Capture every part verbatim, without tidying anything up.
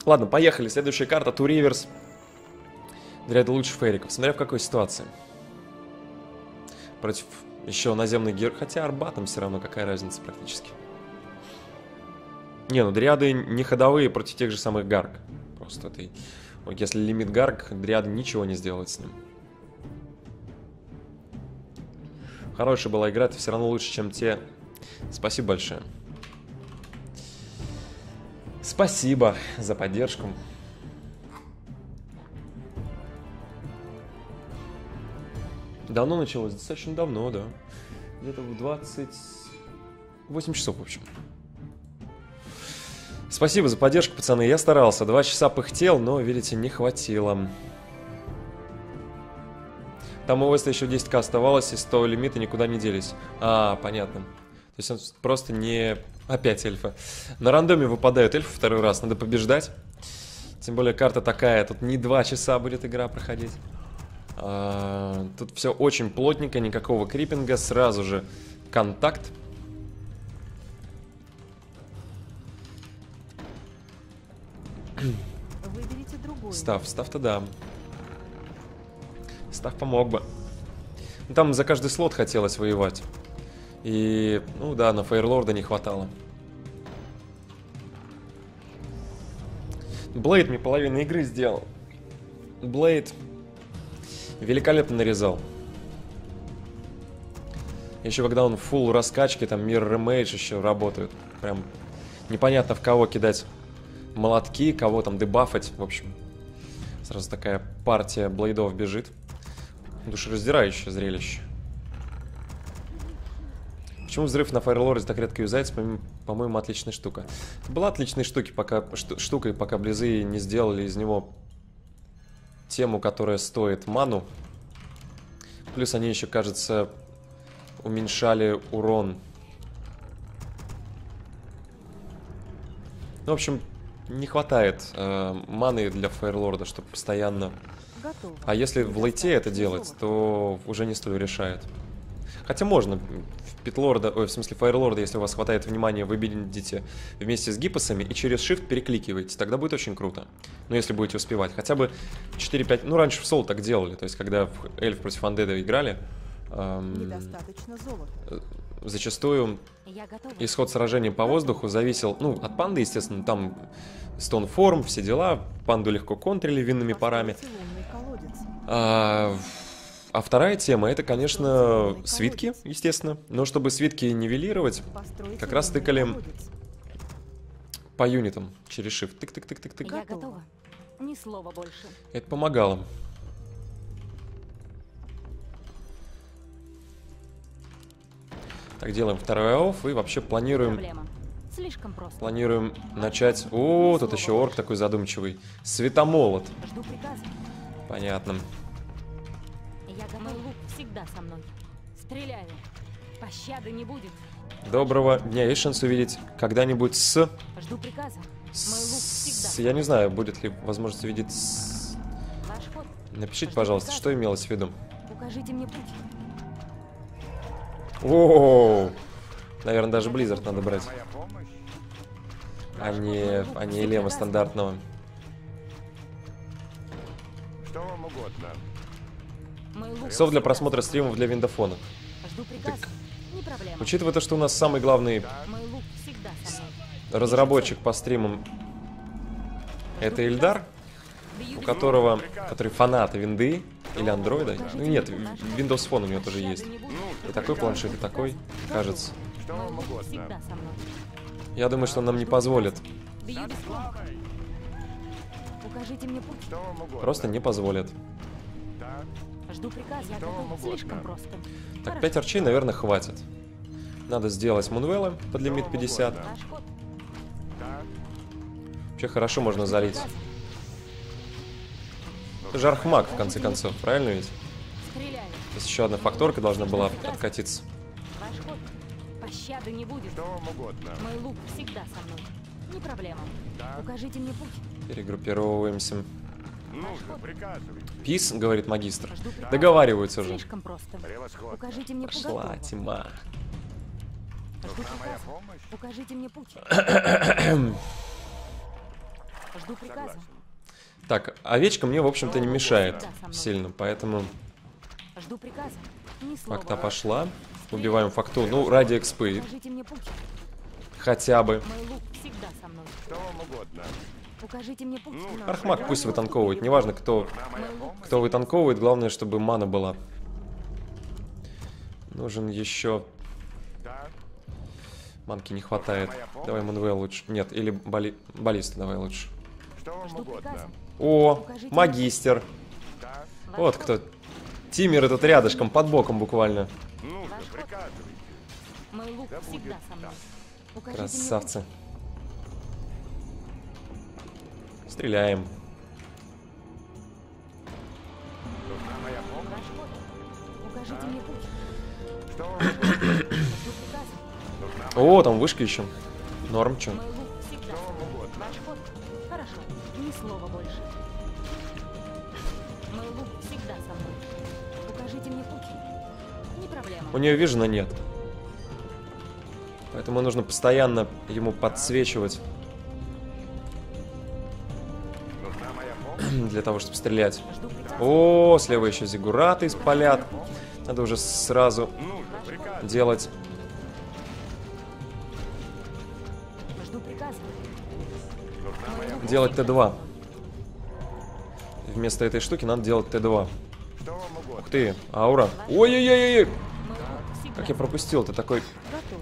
Ладно, поехали. Следующая карта. Two Rivers. Дряды лучше фейриков. Смотря в какой ситуации. Против еще наземных героев. Хотя Арбатом все равно какая разница практически. Не, ну дриады не ходовые против тех же самых гарк. Просто ты... Если лимит гарк, дриады ничего не сделают с ним. Хорошая была игра, это все равно лучше, чем те. Спасибо большое. Спасибо за поддержку. Давно началось? Достаточно давно, да. Где-то в двадцать восемь часов, в общем. Спасибо за поддержку, пацаны. Я старался. Два часа пыхтел, но, видите, не хватило. Там у Веста еще десять ка оставалось, и сто лимита никуда не делись. А, понятно. То есть он просто не... Опять эльфа. На рандоме выпадают эльфы второй раз. Надо побеждать. Тем более карта такая. Тут не два часа будет игра проходить. А, тут все очень плотненько. Никакого крипинга. Сразу же контакт. Выберите другой. Став. Став-то да. Став помог бы. Ну, там за каждый слот хотелось воевать. И, ну да, на Фейерлорда не хватало. Блейд мне половину игры сделал. Блейд великолепно нарезал. Еще когда он в фулл раскачке, там Mirror Image еще работают. Прям непонятно в кого кидать молотки, кого там дебафать. В общем, сразу такая партия блейдов бежит. Душераздирающее зрелище. Почему взрыв на Файрлорде так редко юзается? По-моему, отличная штука. Была отличной штуки, пока, штукой, пока Близы не сделали из него тему, которая стоит ману. Плюс они еще, кажется, уменьшали урон. Ну, в общем, не хватает э, маны для Файрлорда, чтобы постоянно... Готово. А если в лейте это делать, то уже не столь решает. Хотя можно в Питлорда, ой, в смысле Файрлорда, если у вас хватает внимания, вы бидите вместе с гипосами и через Shift перекликиваете. Тогда будет очень круто. Ну, если будете успевать. Хотя бы четыре-пять... Ну, раньше в Сол так делали. То есть, когда эльф против андеда играли, эм, Недостаточно золота. зачастую исход сражения по воздуху зависел, ну, от панды, естественно, там стоунформ, все дела. Панду легко контрили винными парами. А, а вторая тема, это, конечно, свитки, естественно. Но чтобы свитки нивелировать, как раз тыкали по юнитам через Shift. Тык-тык-тык-тык-тык. Я готова. Ни слова больше. Это помогало. Так, делаем второй ауф и вообще планируем... Слишком просто. Планируем начать... О, тут еще орк такой задумчивый. Светомолот. Жду приказа. Понятно. Я готов. Лук всегда со мной. Стреляю. Пощады не будет. Доброго дня. Есть шанс увидеть когда-нибудь с... Жду приказа. С... Я не знаю, будет ли возможность увидеть с... Ваш ход. Напишите, пожалуйста, что имелось в виду. Укажите мне путь. О, наверное, даже Blizzard надо брать. А не, а не Элема стандартного. Что вам угодно? Софт для просмотра стримов для виндофона. Жду приказа. Не проблема. Учитывая то, что у нас самый главный Мой лук всегда со мной. разработчик по стримам это Ильдар, у которого, который фанат винды или андроида. Ну нет, Windows Phone у него тоже есть. И такой планшет, и такой, кажется. Что вам угодно? Всегда со мной. Я думаю, что он нам не позволит. Бью без промаха. Укажите мне путь. Что вам угодно? Просто не позволит. Так, Жду приказа. Я Что вам готов. угодно? Слишком просто. Так, пять арчей, наверное, хватит. Надо сделать Мунвелла под лимит пятьдесят. Ваш ход. так. Вообще хорошо можно залить. Это же Архмаг, в конце концов, правильно ведь? Стреляю. То есть еще одна факторка должна была откатиться. Ваш ход. Пощады не будет. Что вам угодно? Мой лук всегда со мной. Не проблема. Так. Укажите мне путь. Перегруппировываемся. Нужно, приказывайте. Пис, говорит магистр. Жду приказа. Договариваются уже. Слишком просто. Превосходно. Укажите мне путь. Шла Готово. тьма. Жду Нужна моя приказа. помощь? Укажите мне путь. Жду приказа. Согласен. Так, овечка мне, в общем-то, не мешает сильно, поэтому Жду приказа. Ни слова. факта пошла. Убиваем факту. Ну, ради экспы. Укажите мне путь. Хотя бы. Мой лук всегда со мной. Что вам угодно? Укажите мне путь. Архмаг пусть вытанковывает. Неважно, кто, Нужна моя помощь? кто вытанковывает. Главное, чтобы мана была. Нужен еще... Так. Манки не хватает. Давай Манвел лучше. Нет, или бали... баллиста давай лучше. Что вам Жду угодно? приказа. О, магистер. Так. Ваш Вот ход. кто. Тиммер этот рядышком, под боком буквально. Ну же, Ваш ход. приказывайте. Мой лук Да всегда будет со мной. так. Укажите Красавцы. Стреляем. Нужна моя мне помощь? путь. Ваш ход. Укажите мне путь. Что вам угодно? Жду приказа. Нужна моя О, там вышка еще. Норм, чё. Мой лук всегда Что со вам мной. угодно? Ваш ход. Хорошо. Ни слова больше. Мой лук всегда со мной. Укажите мне путь. Не проблема. У нее вижена нет. Поэтому нужно постоянно ему подсвечивать Нужна моя помощь? для того, чтобы стрелять. Жду приказа. О, слева еще зиггураты спалят. Надо уже сразу Ну же, приказывайте. делать. Жду приказа. Нужна моя помощь? Делать Т два. Вместо этой штуки надо делать Т два. Что вам угодно? Ух ты, аура. Ой-ой-ой-ой! Мой лук всегда Как я пропустил, ты такой... готов.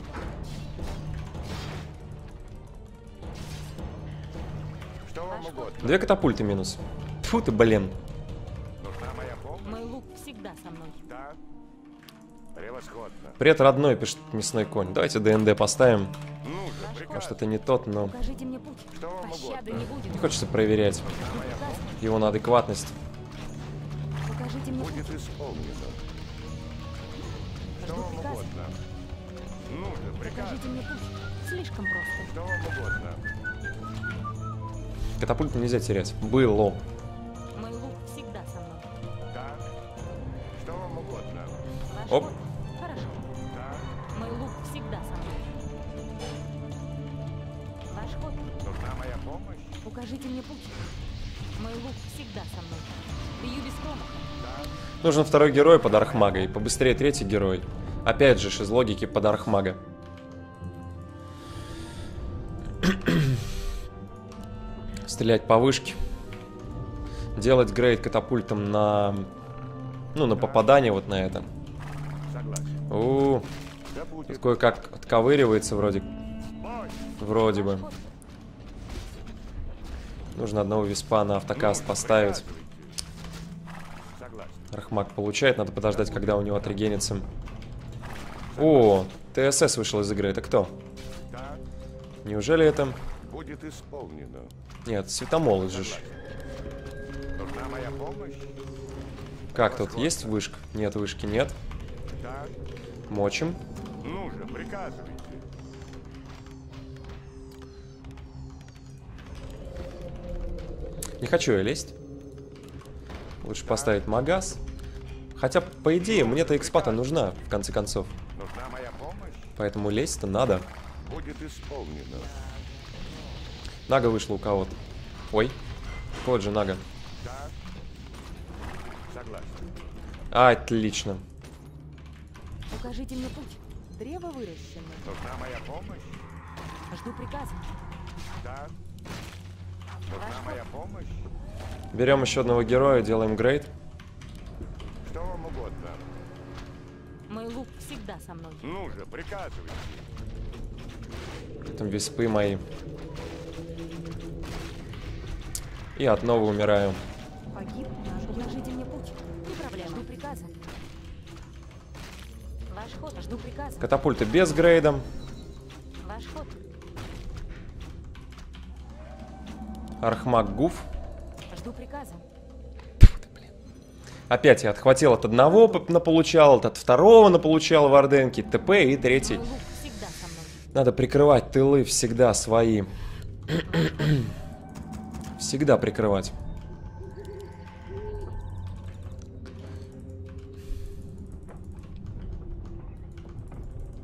Что вам угодно? Две катапульты минус. Тьфу ты, блин. Нужна моя помощь? Мой лук всегда со мной. Да. Превосходно. Привет, родной, пишет мясной конь. Давайте ДНД поставим. Ну же, Может, приказывайте. это не тот, но Укажите мне путь. Что вам Пощады угодно? не будет. не хочется проверять Жду приказа. его на адекватность. Укажите мне путь. Будет исполнено. Что Жду вам приказа. угодно? Ну же, приказ. Укажите мне путь. Слишком просто. Что вам угодно? Катапульту нельзя терять. Было. Мой лук всегда со мной. Так. Что вам угодно? Ваш Оп. ход. Хорошо. Так. Мой лук всегда со мной. Ваш ход. Нужна моя помощь? Укажите мне путь. Мой лук всегда со мной. Бью без промаха. Так. Нужен второй герой под архмага и побыстрее третий герой. Опять же, из логики под архмага. Стрелять по вышке. Делать грейд катапультом на... Ну, на попадание вот на это. Согласен. У, Да тут будет. кое-как отковыривается вроде. Бой. Вроде бы. Ваш ход. Нужно одного виспа на автокаст Ну, поставить. приказывайте. Согласен. Архмаг получает, надо подождать, когда у него отрегенится. О, ТСС вышел из игры. Это кто? Так. Неужели это... Будет исполнено. Нет, Светомол же. Нужна моя помощь? Как тут? Есть вышка? Нет, вышки нет. Так. Мочим. Ну же, приказывайте. Не хочу я лезть. Лучше поставить магаз. Хотя, по идее, мне-то экспата нужна, в конце концов. Нужна моя помощь? Поэтому лезть-то надо. Будет исполнено. Нага вышла у кого-то. Ой. Вот же Нага. Так. Согласен. А, отлично. Укажите мне путь. Древо выращено. Нужна моя помощь? Жду приказа. Так. Нужна моя помощь? Берем еще одного героя, делаем грейд. Что вам угодно? Мой лук всегда со мной. Ну же, приказывайте. Там виспы мои. И от нового умираю. Погиб. Укажите мне путь. Не проблема. Жду приказа. Ваш ход. Жду приказа. Катапульты без грейда. Ваш ход. Архмаг Гуф. Жду приказа. Опять я отхватил от одного, п- наполучал, от второго наполучал в Орденке, ТП и третий. Мой лук всегда со мной. Надо прикрывать тылы всегда свои. Всегда прикрывать.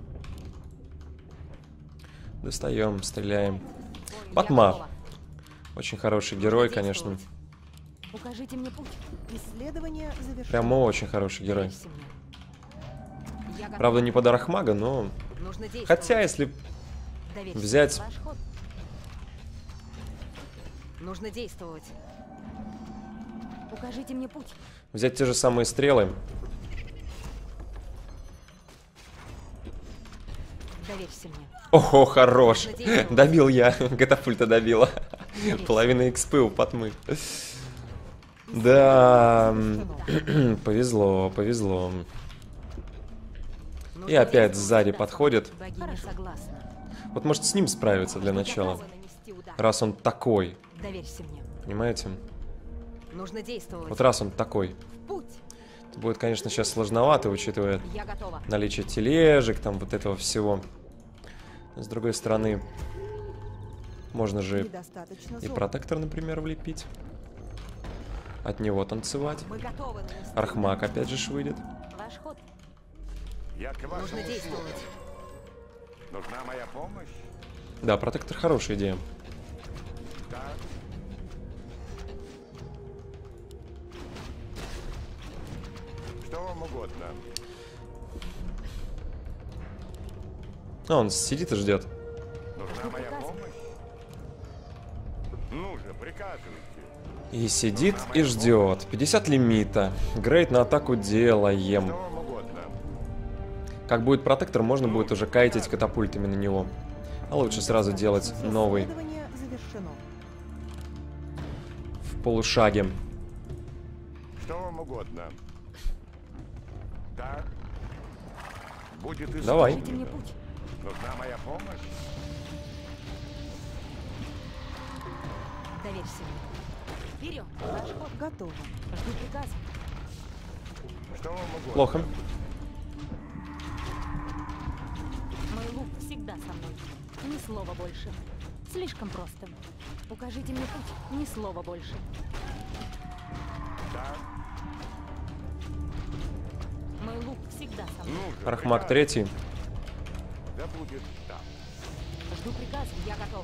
Достаем, стреляем. Я Потма. готова. Очень хороший герой, конечно. Укажите мне путь. Исследование завершено. Прямо очень хороший герой. Доверься мне. Я Правда, не под Архмага, но... Нужно действовать. Хотя, если Доверься. взять... Ваш ход. Нужно действовать. Укажите мне путь. Взять те же самые стрелы. Доверься мне. Ого, хорош. Добил я. Катапульта добила. Половина экспы у Патмы. Да. Повезло, повезло. И опять сзади подходит. Богиня согласна. Вот может с ним справиться для начала. Готова нанести удар. Раз он такой. Доверься мне. Понимаете? Нужно действовать. Вот раз он такой. Путь. Это будет, конечно, сейчас сложновато, учитывая Я готова. наличие тележек, там вот этого всего. С другой стороны, можно же Недостаточно и золота. протектор, например, влепить. От него танцевать. Мы готовы нанести Архмаг удар. опять же ж выйдет. Ваш ход. Я к вашему Нужно услугам. действовать. Нужна моя помощь? Да, протектор хорошая идея. Так. Что вам угодно? А, он сидит и ждет. Нужна моя помощь? Ну же, приказывайте. И сидит и ждет. пятьдесят лимита. Грейд на атаку делаем. Что вам угодно? Как будет протектор, можно будет уже кайтить катапультами на него. А лучше сразу делать новый Исследование завершено. в полушаге. Что вам угодно? Так. Будет исполнено. Давай. Укажите мне путь. Нужна моя помощь? Доверься мне. Вперед. Ваш ход. Готово. Жду приказа. Что вам угодно? Плохо. Мой лук всегда со мной. Ни слова больше. Слишком просто. Укажите мне путь. Ни слова больше. Так. Мой лук всегда со мной. Ну же, Архмаг приказывайте. третий. Да будет так. Жду приказа. Я готова.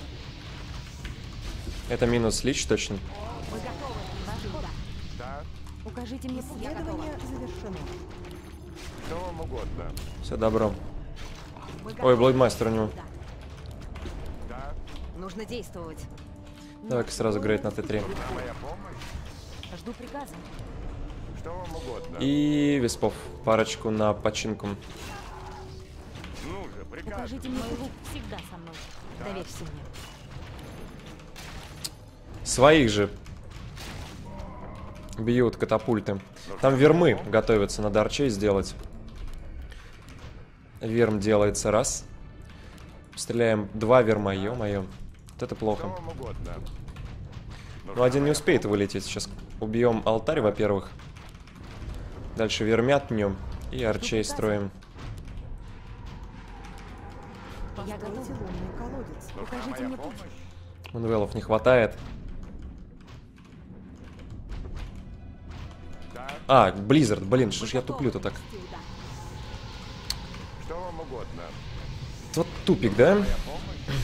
Это минус лич точно. Мы готовы. Ваш ход. Так. Укажите мне путь. Я готова. Исследование завершено. Что вам угодно? Все добро. Мы Ой, готовы. Блэйдмастер у него. Да. Так. Нужно действовать. Давай-ка сразу грейд на Т три. Нужна моя помощь? Жду приказа. Что вам угодно? И Веспов. Парочку на починку. Ну же, приказывайте. Укажите мне путь. Всегда со мной. Доверься мне. Своих же бьют катапульты. Там вермы готовятся, надо арчей сделать. Верм делается раз. Стреляем два верма, ё-моё. Вот это Что плохо. вам угодно? Ну, один не успеет вылететь. Сейчас убьем алтарь, во-первых. Дальше вермят пнем. И арчей строим. Я готова. Постройте лунный колодец. Нужна Укажите моя мне путь. помощь? Мунвелов не хватает. Так. А, Близзард, блин, что ж я туплю-то так? Что вам угодно? Вот тупик, да? Моя помощь?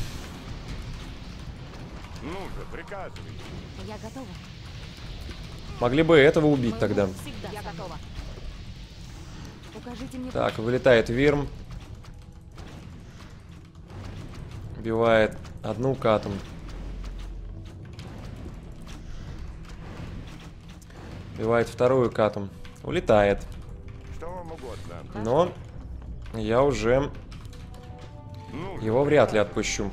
Ну же, приказывайте. Я готова. Могли бы этого убить Мой тогда. лук всегда Я готова. Укажите мне Так, вылетает Вирм. Убивает одну катом. Убивает вторую катом. Улетает. Что вам угодно? Но я уже Ну же, его вряд ли отпущу.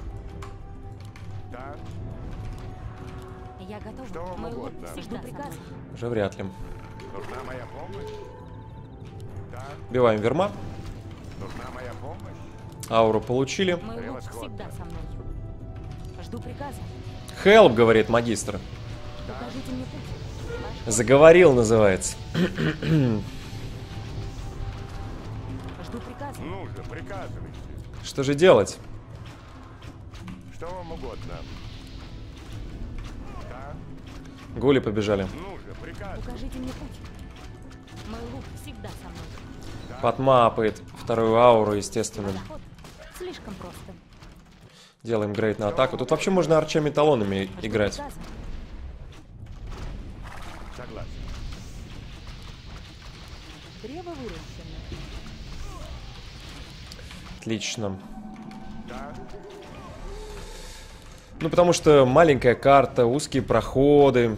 так. путь. Я готова. Что вам Мой лук угодно? всегда Жду приказа. Уже вряд ли. Нужна моя помощь? Так. Убиваем Верма. Нужна моя помощь? Ауру получили. Мой лук Превосходно. всегда со мной. Жду приказа. Хелп, говорит магистр. Укажите мне путь. Ваш Заговорил, называется. Жду приказа. Ну же, приказывайте. Что же делать? Что вам угодно? Так. Гули побежали. Ну же, приказывайте. Укажите мне путь. Мой лук всегда со мной. Подмапает вторую ауру, естественно. Заход. Слишком просто. Делаем грейд на атаку. Тут вообще можно арчами талонами Жду играть. приказа. Согласен. Древо выращено. Отлично. Да. Ну, потому что маленькая карта, узкие проходы.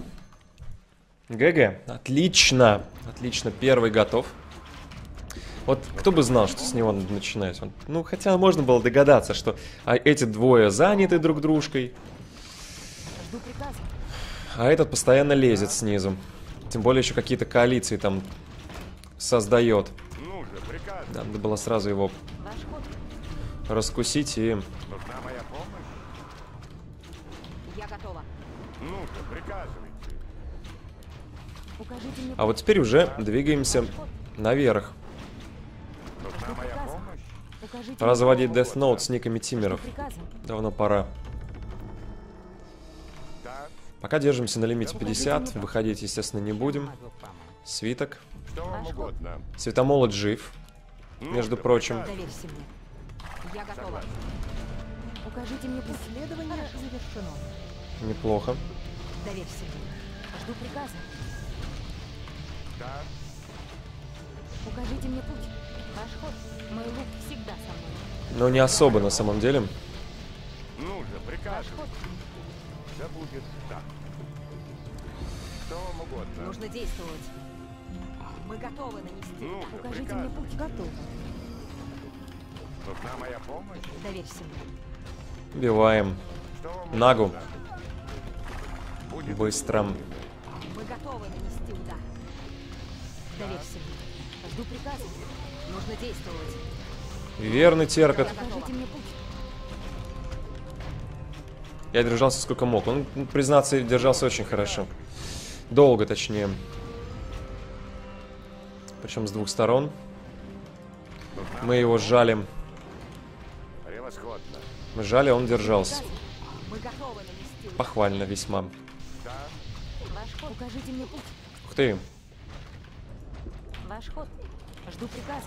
ГГ. Отлично. Отлично. Первый готов. Вот кто бы знал, что с него надо начинать. Он, ну, хотя можно было догадаться, что а, эти двое заняты друг дружкой, Жду приказа. а этот постоянно лезет снизу. Тем более еще какие-то коалиции там создает. Ну же, приказ. Да, надо было сразу его Ваш ход. раскусить и... Нужна моя помощь? Я готова. Ну же, приказывайте. Укажите мне А вот теперь уже двигаемся ваш ход. наверх. Нужна Жду моя приказа. помощь? Укажите Пора заводить мне Death Note с никами Жду тиммеров. приказа. Давно пора. Да. Пока держимся на лимите пятьдесят. Выходить, естественно, не будем. Свиток. Что вам Ваш ход. угодно? Светомолот жив, Ну между же, прочим. приказ. Доверься мне. Я готова. Согласен. Укажите мне путь. Исследование завершено. Неплохо. Доверься мне. Жду приказа. Да. Укажите мне путь. Ваш ход. Мой лук всегда со мной. Но не особо на самом деле. Ну же, Ваш приказ. ход. Да будет так. Что вам угодно? Нужно действовать. Мы готовы нанести. Ну же, Укажите приказ. мне путь. Готово. Нужна моя помощь? Доверься мне. Убиваем. Что вам Нагу. угодно? Будет Быстро. Мы готовы нанести удар. Доверься мне. Жду приказа. Нужно действовать. Верно терпит. Укажите мне путь. Я держался сколько мог. Он, ну, признаться, держался очень хорошо. Долго, точнее. Причем с двух сторон. Нужна Мы его сжали. превосходно. Мы сжали, он держался. Мы готовы нанести удар. Похвально весьма. Да. Ваш ход. Укажите мне путь. Ух ты. Ваш ход. Жду приказа.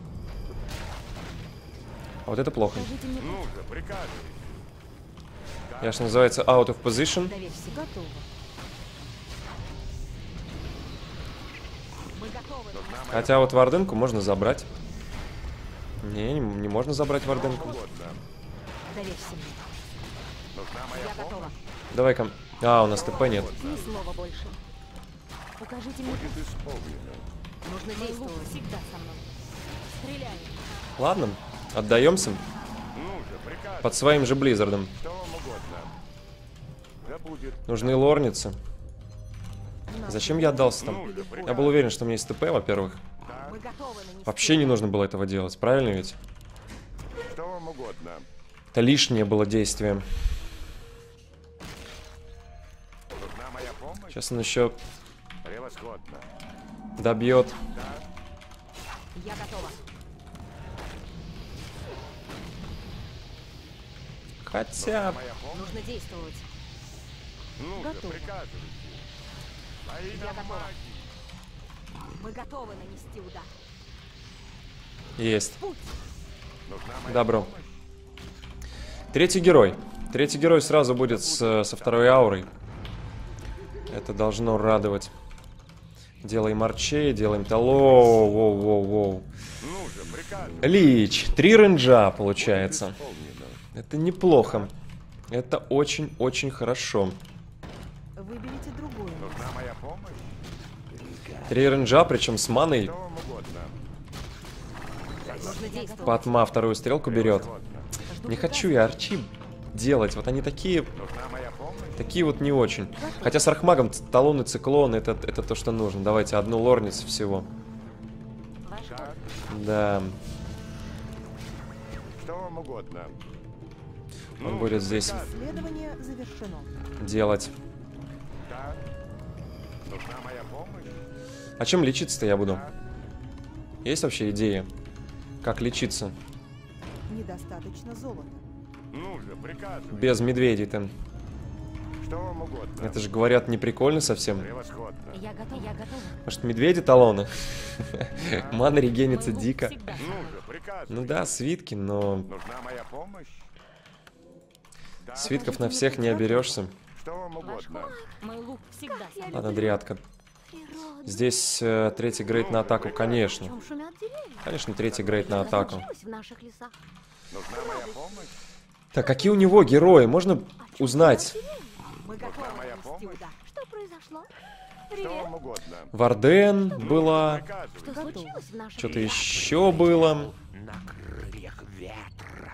А вот это плохо. Укажите мне Ну путь. же, приказывайте. Я, что называется, out of position. Доверься. Готово. Мы готовы. Нужна моя Хотя вот варденку можно забрать. Не, не, не можно забрать варденку. угодно. Доверься мне. Нужна моя Я помощь? готова. Давай-ка. А, у нас ТП нет. Ни слова больше. Укажите мне Будет путь. исполнено. Нужно действовать. Всегда со мной. Стреляй. Ладно, отдаемся Ну же, приказ. под своим же Близзардом. Что вам угодно? Да будет. Нужны лорницы. Зачем я отдался там? Ну же, приказ. Я был уверен, что у меня есть ТП, во-первых. Да. Мы готовы нанести. Вообще не нужно было этого делать, правильно ведь? Что вам угодно? Это лишнее было действие. Нужна моя помощь? Сейчас он еще Превосходно. добьет. Я готова. Хотя... Моя помощь? Нужно действовать. Ну же, Готово. приказывайте. Во имя Я готова. магии. Мы готовы нанести удар. Есть. Путь. Нужна моя Добро. помощь? Третий герой. Третий герой сразу будет с- со второй аурой. Это должно радовать. Делаем арчей, делаем тало. Воу-воу-воу. Ну же, приказ. Лич. Три ренджа получается. Исполнено. Это неплохо. Это очень-очень хорошо. Выберите другую. Нужна моя помощь? Три ренджа, причем с маной. Что вам угодно? Нужно действовать. Патма вторую стрелку берет. Превосходно. Жду Не приказа. хочу я арчи делать. Вот они такие, Нужна моя помощь? такие вот не очень. Хотя с архмагом ц- талон и циклон это, это то, что нужно. Давайте одну лорницу всего. Ваш ход. Так. Да, Что вам угодно? он Ну будет же, здесь приказ. Исследование завершено. делать. Так. Нужна моя помощь? А чем лечиться-то я буду? Есть вообще идея? Как лечиться? Недостаточно золота. Ну же, приказывайте. Без медведей-то. Что вам угодно? Это же, говорят, не прикольно совсем. Превосходно. Я готова. Я готова. Может, медведи талоны? Мана регенится Мой лук дико. всегда со Ну мной. же, приказывайте. Ну да, свитки, но... Нужна моя помощь? Свитков на всех не оберешься. Что вам Ваш угодно? ход. Мой лук всегда со мной. Ладно, дриадка. Здесь э, третий грейд на атаку, конечно. Чем шумят деревья? Конечно, третий грейд на атаку. Случилось в наших лесах. Нужна моя помощь? Так, какие у него герои? Можно узнать? Мы готовы моя нанести помощь? удар. Что произошло? Что Привет. вам угодно? Варден была. Приказывайте. Что случилось в наших Что-то лесах? еще было. На крыльях ветра.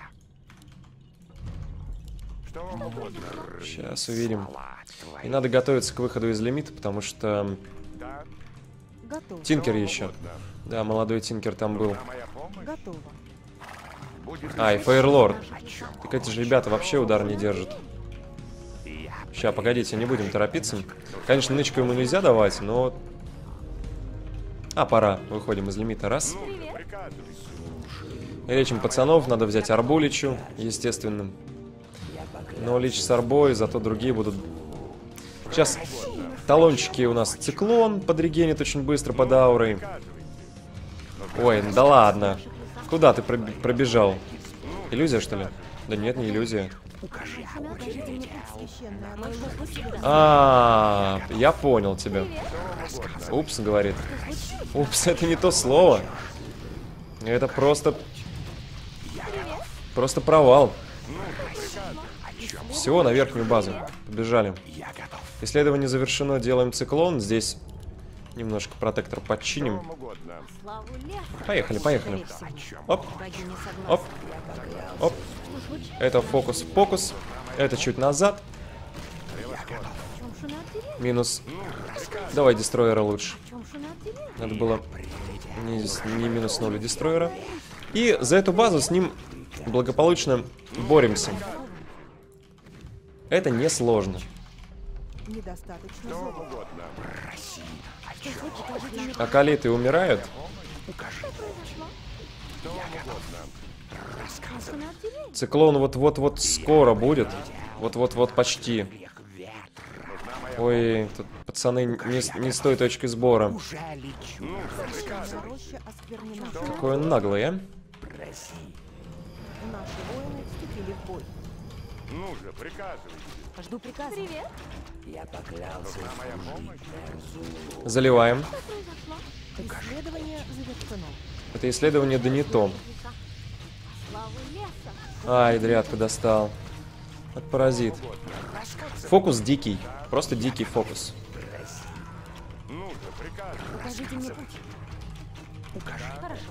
Что вам угодно? Сейчас увидим. Слова И твои. надо готовиться к выходу из лимита, потому что Да? Готово. Тинкер Что вам еще. угодно? Да, молодой Тинкер там был. Нужна моя помощь? Готово. Будет А, и Фейерлорд. В наших лесах. Так эти же ребята вообще удар не держат. Я Сейчас, погодите, не будем торопиться. Конечно, нычку ему нельзя давать, но... А, пора. Выходим из лимита. Раз. нужно. Приказывайте. И лечим пацанов. Надо взять Арбуличу, естественно. Но лечь с Арбой, зато другие будут... Сейчас талончики у нас циклон подрегенит очень быстро под аурой. Ой, да ладно. Куда ты проб- пробежал? Иллюзия, что ли? Да нет, не иллюзия. Священное Мой оружие. лук всегда. А, я понял тебя. Упс, говорит. Упс, это не то слово. Это просто... Просто провал. Все, на верхнюю базу. Побежали. Исследование завершено, делаем циклон. Здесь немножко протектор Что подчиним. вам угодно? Славу леса. Поехали, поехали. Скорее всего. Оп, Богиня согласна. оп, оп. Это фокус-фокус. Это чуть назад. В чем шумят деревья? Минус. Давай дестройера лучше. В чем шумят деревья? Надо было не, не минус ноль дестройера. И за эту базу с ним благополучно боремся. Это несложно. Недостаточно Что вам золота. угодно? Акалиты умирают. Шумят деревья? Циклон вот-вот-вот скоро будет. Вот-вот-вот почти. Ой, тут пацаны не, с- не с той точки сбора. уже лечу. Священная роща осквернена. Какой он наглый, а? Проси. Наши воины вступили в бой. Ну же, приказывайте. Жду приказа. Привет. Я поклялся Нужна моя помощь? Заливаем. Исследование завершено. Это исследование да не то. Славу леса. Ай, дрядка достал. Это паразит. Фокус дикий. Просто дикий фокус. Ну же, приказывайте. Покажите мне путь. Хорошо.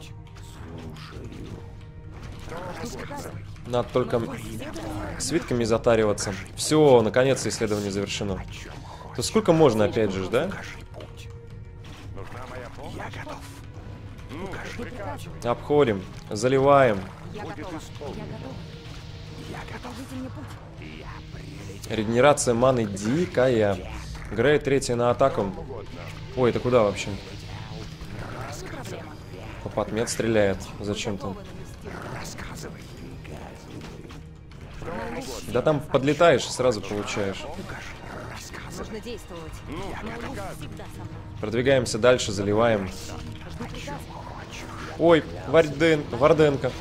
Надо только свитками затариваться. Все, наконец-то исследование завершено. То сколько можно опять же, да? Нужна моя помощь? Я готов. Ну же, приказывайте. Обходим, заливаем. Я готова. Я готова. Покажите мне путь. Регенерация маны дикая. Грей третья на атаку. Ой, это куда вообще? Не проблема. По отмет стреляет. Зачем-то. Готова нанести. Да там подлетаешь и сразу получаешь. Нужно действовать. Мой лук всегда со мной. Продвигаемся дальше, заливаем. Жду приказа. Ой, Варден, Варденко.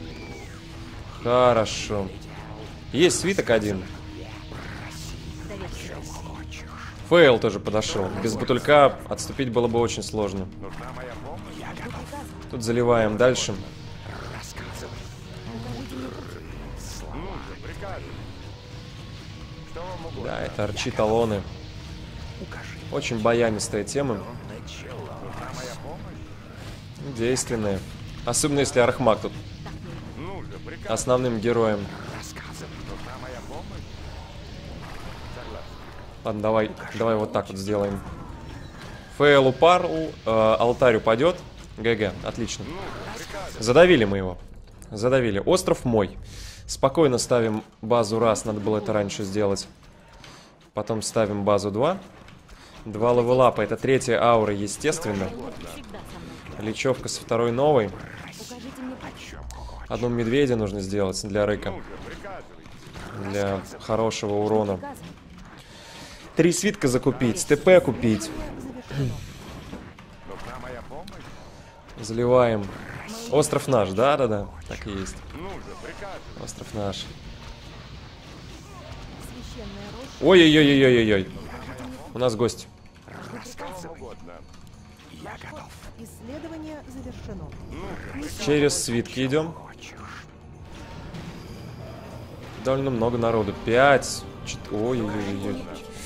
Хорошо. Есть свиток один. Доверься. Фейл тоже подошел. Без бутулька отступить было бы очень сложно. Нужна моя помощь? Жду приказа. Тут заливаем дальше. Покажите мне путь. Ну же, приказывайте. Что вам угодно? Да, это арчи талоны. Очень баянистая тема. Нужна моя помощь? Действенная. Особенно если Архмак тут Ну же, приказывайте. основным героем. Нужна моя помощь? Согласен. Ладно, давай, давай вот так вот сделаем. Фейл упал, э, алтарь упадет. ГГ, отлично. Задавили мы его. Задавили. Остров мой. Спокойно ставим базу раз, надо было это раньше сделать. Потом ставим базу два. Два левелапа, это третья аура, естественно. Мой лук всегда со мной. Лечевка со второй новой. Покажите мне путь. Одну медведя нужно сделать для рыка. Ну же, приказывайте. Для хорошего урона. Приказа. Три свитка закупить, ТП купить. Завершено. Нужна моя помощь? Заливаем. Остров наш, да-да-да. Так и есть. Ну же, приказывайте. Остров наш. Священная роща. Ой-ой-ой-ой-ой-ой. У нас гость. Я готов. Исследование завершено. Через свитки идем. Довольно много народу. Пять. чет- Ой-ой-ой-ой.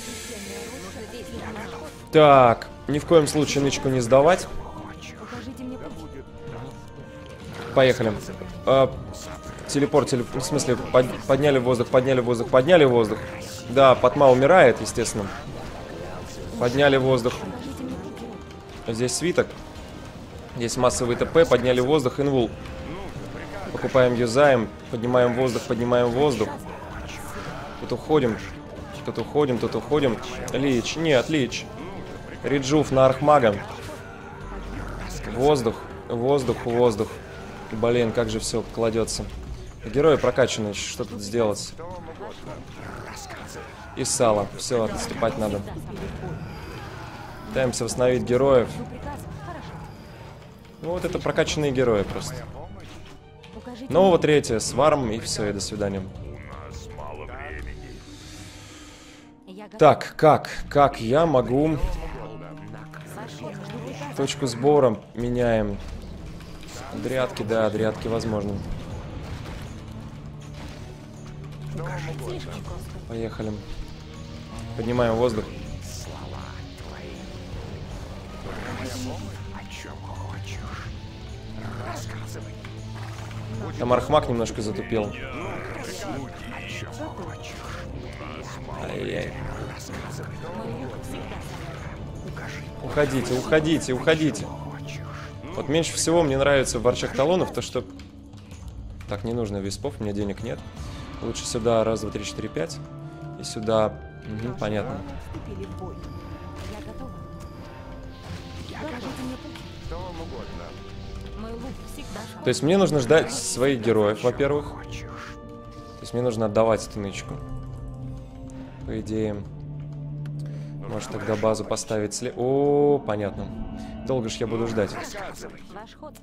Так, ни в коем случае нычку не сдавать. Укажите мне путь. Поехали. А, телепорт, телеп... в смысле, под- подняли в воздух, подняли в воздух, подняли в воздух. Да, Патма умирает, естественно. Подняли в воздух. Здесь свиток. Здесь массовый ТП, подняли в воздух, инвул. Покупаем, юзаем, поднимаем воздух, поднимаем воздух. Тут уходим, тут уходим, тут уходим. Лич, нет, Лич. Риджуф на Архмага. Воздух, воздух, воздух. Блин, как же все кладется. Герои прокачаны, что тут сделать? И сало. Все, отступать надо. Пытаемся восстановить героев. Жду приказ. Хорошо. Ну вот это прокачанные герои просто. Укажите Нового мне третье, сварм и все, и до свидания. Мало времени. путь. Я готов. Так, как? Как я могу... Ваш ход. Жду приказ. Точку сбора меняем. Дрядки, да, дрядки возможно. Слишком просто. Поехали. Поднимаем воздух. Там Архмаг немножко затупил. Ай-яй. Уходите, уходите, уходите. Вот меньше всего мне нравится в Варчах Талонов то, что... Так, не нужно виспов, у меня денег нет. Лучше сюда раз, два, три, четыре, пять. И сюда... Угу, понятно. Вступили в бой. Я готова. Укажите мне путь. Что вам угодно? Мой лук всегда со мной. То есть мне нужно ждать своих героев, во-первых. То есть мне нужно отдавать эту нычку. По идее. Может тогда базу поставить сле... О, понятно. Долго ж я буду ждать. Ваш ход.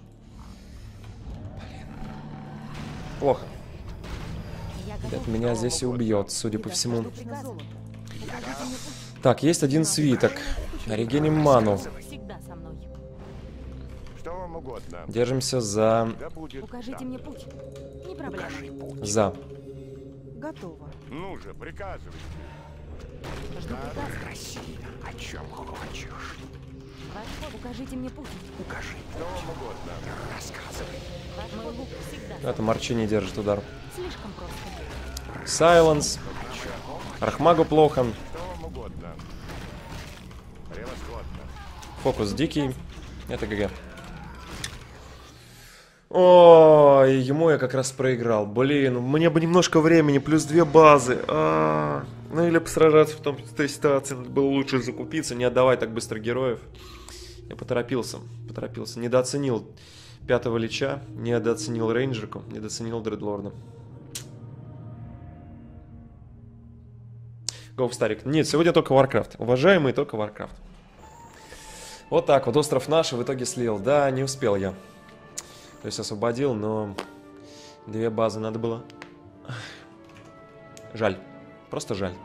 Плохо. Я готов. Это меня здесь и убьет, судя по всему. Жду приказа. Укажите мне путь. Так, есть один свиток. Регеним ману. Всегда со мной. Что вам угодно? Держимся за... Да будет. Укажите мне путь. Не проблема. За. Готово. Ну же, приказывайте. Жду приказ. О чем хочешь? Ваш ход. Укажите мне путь. Укажи. Что вам угодно? Рассказывай. Ваш мой лук всегда. со Это Марчи не держит удар. мной. Слишком просто. Сайленс. Архмагу плохо. Что вам угодно? Превосходно. Фокус дикий. Это ГГ. Ой, ему я как раз проиграл. Блин, мне бы немножко времени, плюс две базы. А-а-а. Ну или посражаться в том, в той ситуации надо было лучше закупиться, не отдавать так быстро героев. Я поторопился, поторопился. Недооценил пятого лича, недооценил рейнджерку, недооценил дредлорда. Гоу, Старик. Нет, сегодня только Warcraft. Уважаемый, только Warcraft. Вот так вот, остров наш в итоге слил. Да, не успел я. То есть освободил, но две базы надо было. Жаль. Просто жаль.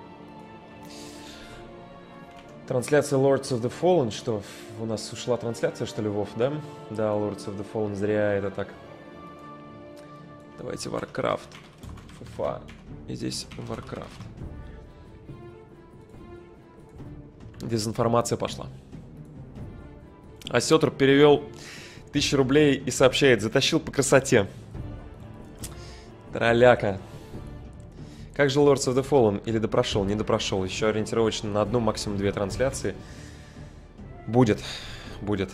Трансляция Lords of the Fallen. Что, у нас ушла трансляция, что ли, Вов, да? Да, Lords of the Fallen, зря это так. Давайте Warcraft. Фуфа. И здесь Warcraft. Дезинформация пошла. А Сетр перевел тысячу рублей и сообщает: затащил по красоте. Тролляка. Как же Lords of the Fallen? Или допрошел? Не допрошел. Еще ориентировочно на одну, максимум две трансляции. Будет. Будет.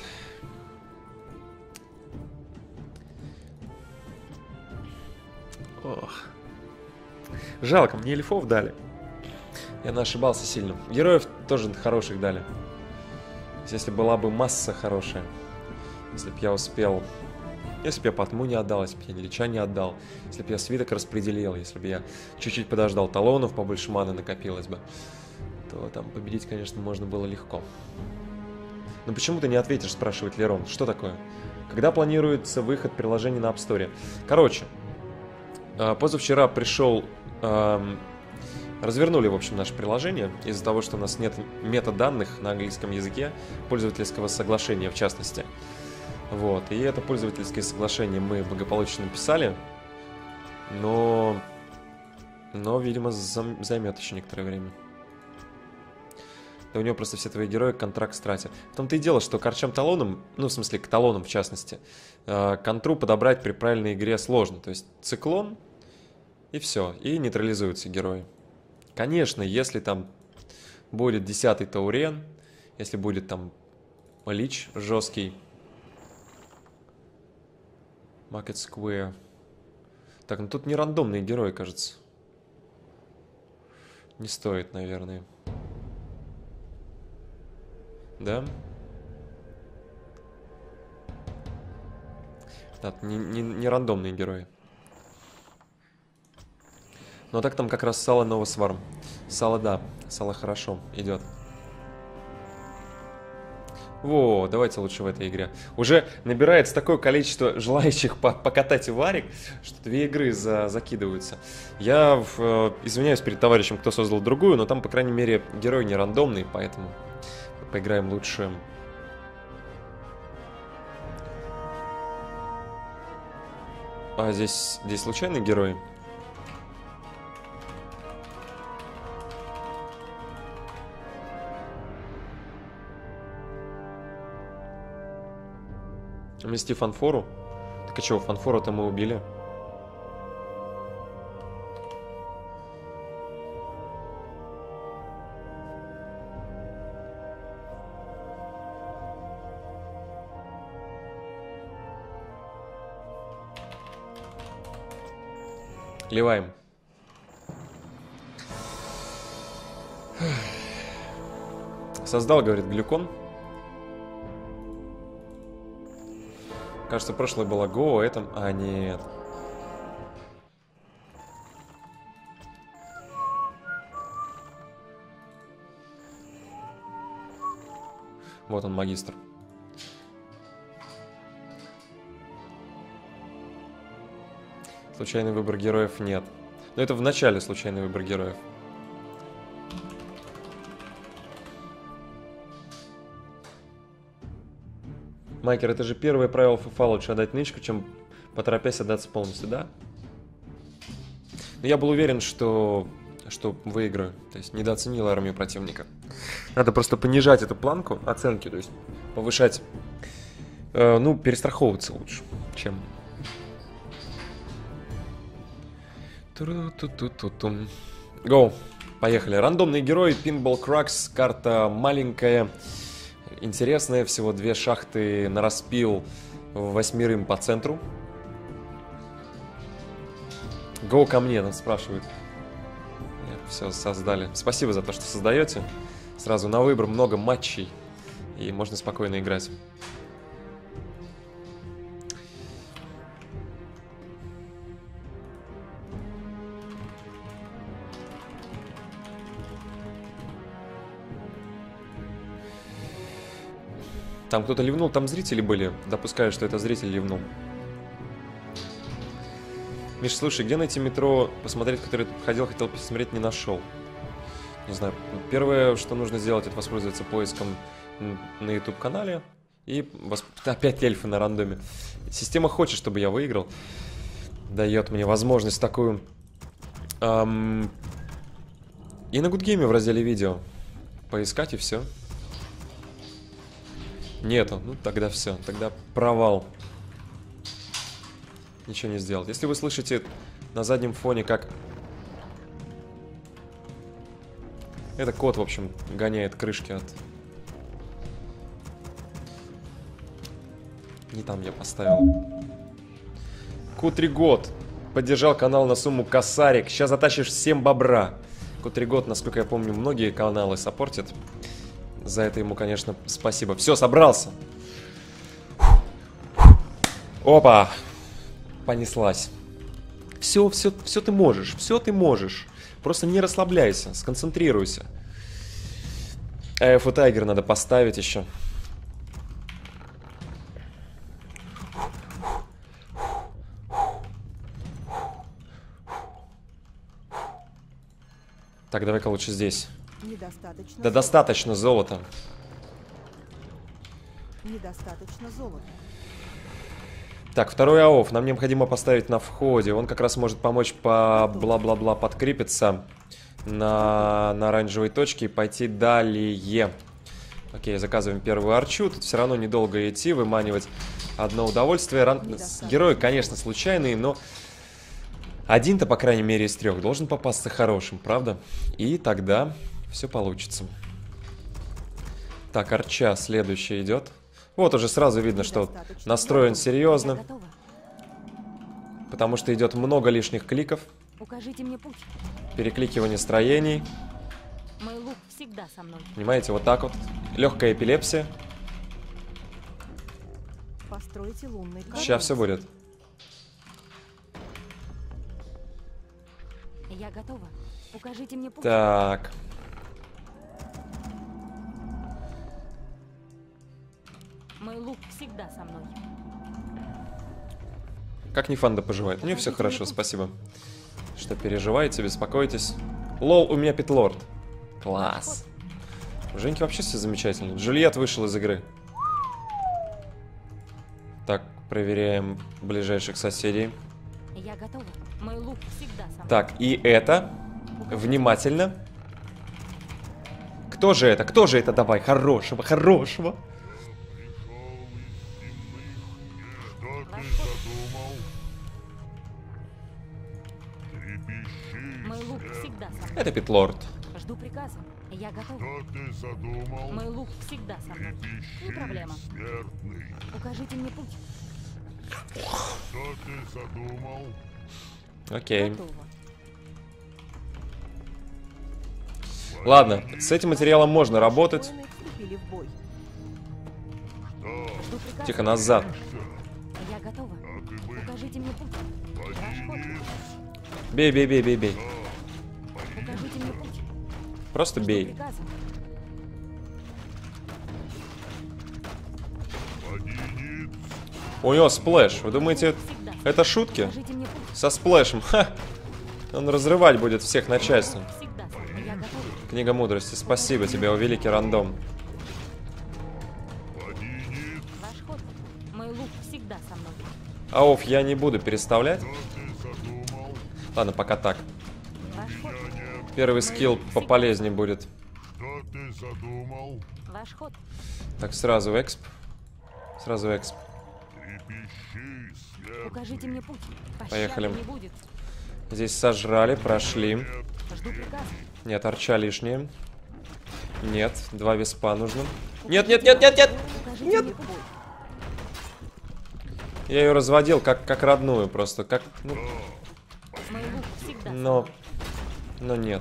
Ох. Жалко, мне эльфов дали. Я ошибался сильно. Героев тоже хороших дали. Если была бы масса хорошая. Если бы я успел... Если бы я Патму не отдал, если бы я Лича не отдал. Если бы я свиток распределил. Если бы я чуть-чуть подождал талонов, побольше маны накопилось бы. То там победить, конечно, можно было легко. Но почему ты не ответишь, спрашивает Лерон. Что такое? Когда планируется выход приложения на App Store? Короче, позавчера пришел... Эм, Развернули, в общем, наше приложение из-за того, что у нас нет метаданных на английском языке, пользовательского соглашения в частности. Вот, и это пользовательское соглашение мы благополучно написали, но, но видимо, зам... займет еще некоторое время. Да у него просто все твои герои контракт стратят. В том-то и дело, что к арчам-талонам, ну, в смысле, к талонам в частности, контру подобрать при правильной игре сложно. То есть циклон, и все, и нейтрализуются герои. Конечно, если там будет десятый таурен, если будет там лич жесткий, Market Square. Так, ну тут не рандомные герои, кажется. Не стоит, наверное. Да? Да, не, не, не рандомные герои. Но так там как раз Сало Нова Сварм. Сало, да. Сало хорошо идет. Во, давайте лучше в этой игре. Уже набирается такое количество желающих по покатать варик, что две игры за закидываются. Я э, извиняюсь перед товарищем, кто создал другую, но там, по крайней мере, герой не рандомный, поэтому поиграем лучше. А здесь, здесь случайный герой? Вмести фанфору? Так а чего, фанфору-то мы убили? Ливаем. Создал, говорит, глюкон. Кажется, прошлое было Го, а это... А, нет. Вот он, магистр. Случайный выбор героев нет. Но это в начале случайный выбор героев. Майкер, это же первое правило ФФА, лучше отдать нычку, чем поторопясь отдаться полностью, да? Но я был уверен, что, что выиграю. То есть недооценил армию противника. Надо просто понижать эту планку оценки, то есть повышать, э, ну, перестраховываться лучше, чем... Гоу. Поехали. Рандомный герой, Pinball Crux, карта маленькая, интересная, всего две шахты на распил, восьмерым по центру. Гоу ко мне, нас спрашивают. Нет, все, создали. Спасибо за то, что создаете. Сразу на выбор много матчей, и можно спокойно играть. Там кто-то ливнул, там зрители были. Допускаю, что это зритель ливнул. Миш, слушай, где найти метро? Посмотреть, который ты ходил, хотел посмотреть, не нашел. Не знаю. Первое, что нужно сделать, это воспользоваться поиском на YouTube-канале. И восп... опять эльфы на рандоме. Система хочет, чтобы я выиграл. Дает мне возможность такую. Эм... И на Гудгейме в разделе видео поискать, и все. Нету, ну тогда все, тогда провал. Ничего не сделать. Если вы слышите на заднем фоне, как... Это кот, в общем, гоняет крышки от... Не там я поставил. Кутригот поддержал канал на сумму косарик. Сейчас затащишь всем бобра. Кутригот, насколько я помню, многие каналы саппортят. За это ему, конечно, спасибо. Все, собрался. Опа. Понеслась. Все, все, все ты можешь. Все ты можешь. Просто не расслабляйся. Сконцентрируйся. Eye of a Tiger надо поставить еще. Так, давай-ка лучше здесь. Недостаточно. Да достаточно золота. Недостаточно золота. Так, второй АОФ нам необходимо поставить на входе. Он как раз может помочь по бла-бла-бла подкрепиться на, на оранжевой точке и пойти далее. Окей, заказываем первую арчу. Тут все равно недолго идти, выманивать одно удовольствие. Ран... Герои, конечно, случайные, но один-то, по крайней мере, из трех должен попасться хорошим, правда? И тогда все получится. Так, арча следующая идет. Вот уже сразу видно, что настроен серьезно. Потому что идет много лишних кликов. Укажите мне путь. Перекликивание строений. Мой лук всегда со мной. Понимаете, вот так вот. Легкая эпилепсия. Постройте лунный колодец. Сейчас все будет. Я готова. Укажите мне путь. Так. Мой лук всегда со мной. Как Нефанда поживает? У нее все хорошо, спасибо. Что переживаете, беспокойтесь. Лол, у меня питлорд. Класс. У Женьки вообще все замечательно. Джульет вышел из игры. Так, проверяем ближайших соседей. Я готова. Мой лук всегда со мной. Так, и это. Внимательно. Кто же это? Кто же это? Давай, хорошего, хорошего. Мой лук всегда со мной. Это питлорд. Жду приказа. Я готова. Что ты задумал? Мой лук всегда со мной. Не проблема. Смертный. Укажите мне путь. Что ты задумал? Окей. Готово. Ладно, с этим материалом можно работать. Воины вступили в бой. Жду приказа. Тихо, назад. Я готова. Укажите мне путь. Ваш ход. Бей, бей, бей, бей, бей. Укажите мне путь. Просто Жду бей. приказа. У него сплэш. Вы думаете, Всегда. это шутки? Укажите мне путь. Со сплэшем. Ха! Он разрывать будет всех на части. Всегда со мной. Я готова. Книга мудрости. Спасибо тебе, о великий рандом. Ваш ход. Мой лук всегда со мной. Ауф я не буду переставлять. Ладно, пока так. Ваш ход. Первый скилл пополезнее будет. Что ты задумал? Ваш ход. Так, сразу эксп. Сразу эксп. Трепещи, смертный. Укажите мне путь. Пощады Поехали. не будет. Здесь сожрали, прошли. Жду приказа. Нет, арча лишнее. Нет, два виспа нужно. Нет, нет, нет, нет, нет! Укажите Нет. мне путь. Я ее разводил как, как родную просто. Как. Ну, Мой лук всегда со но. мной. Но нет.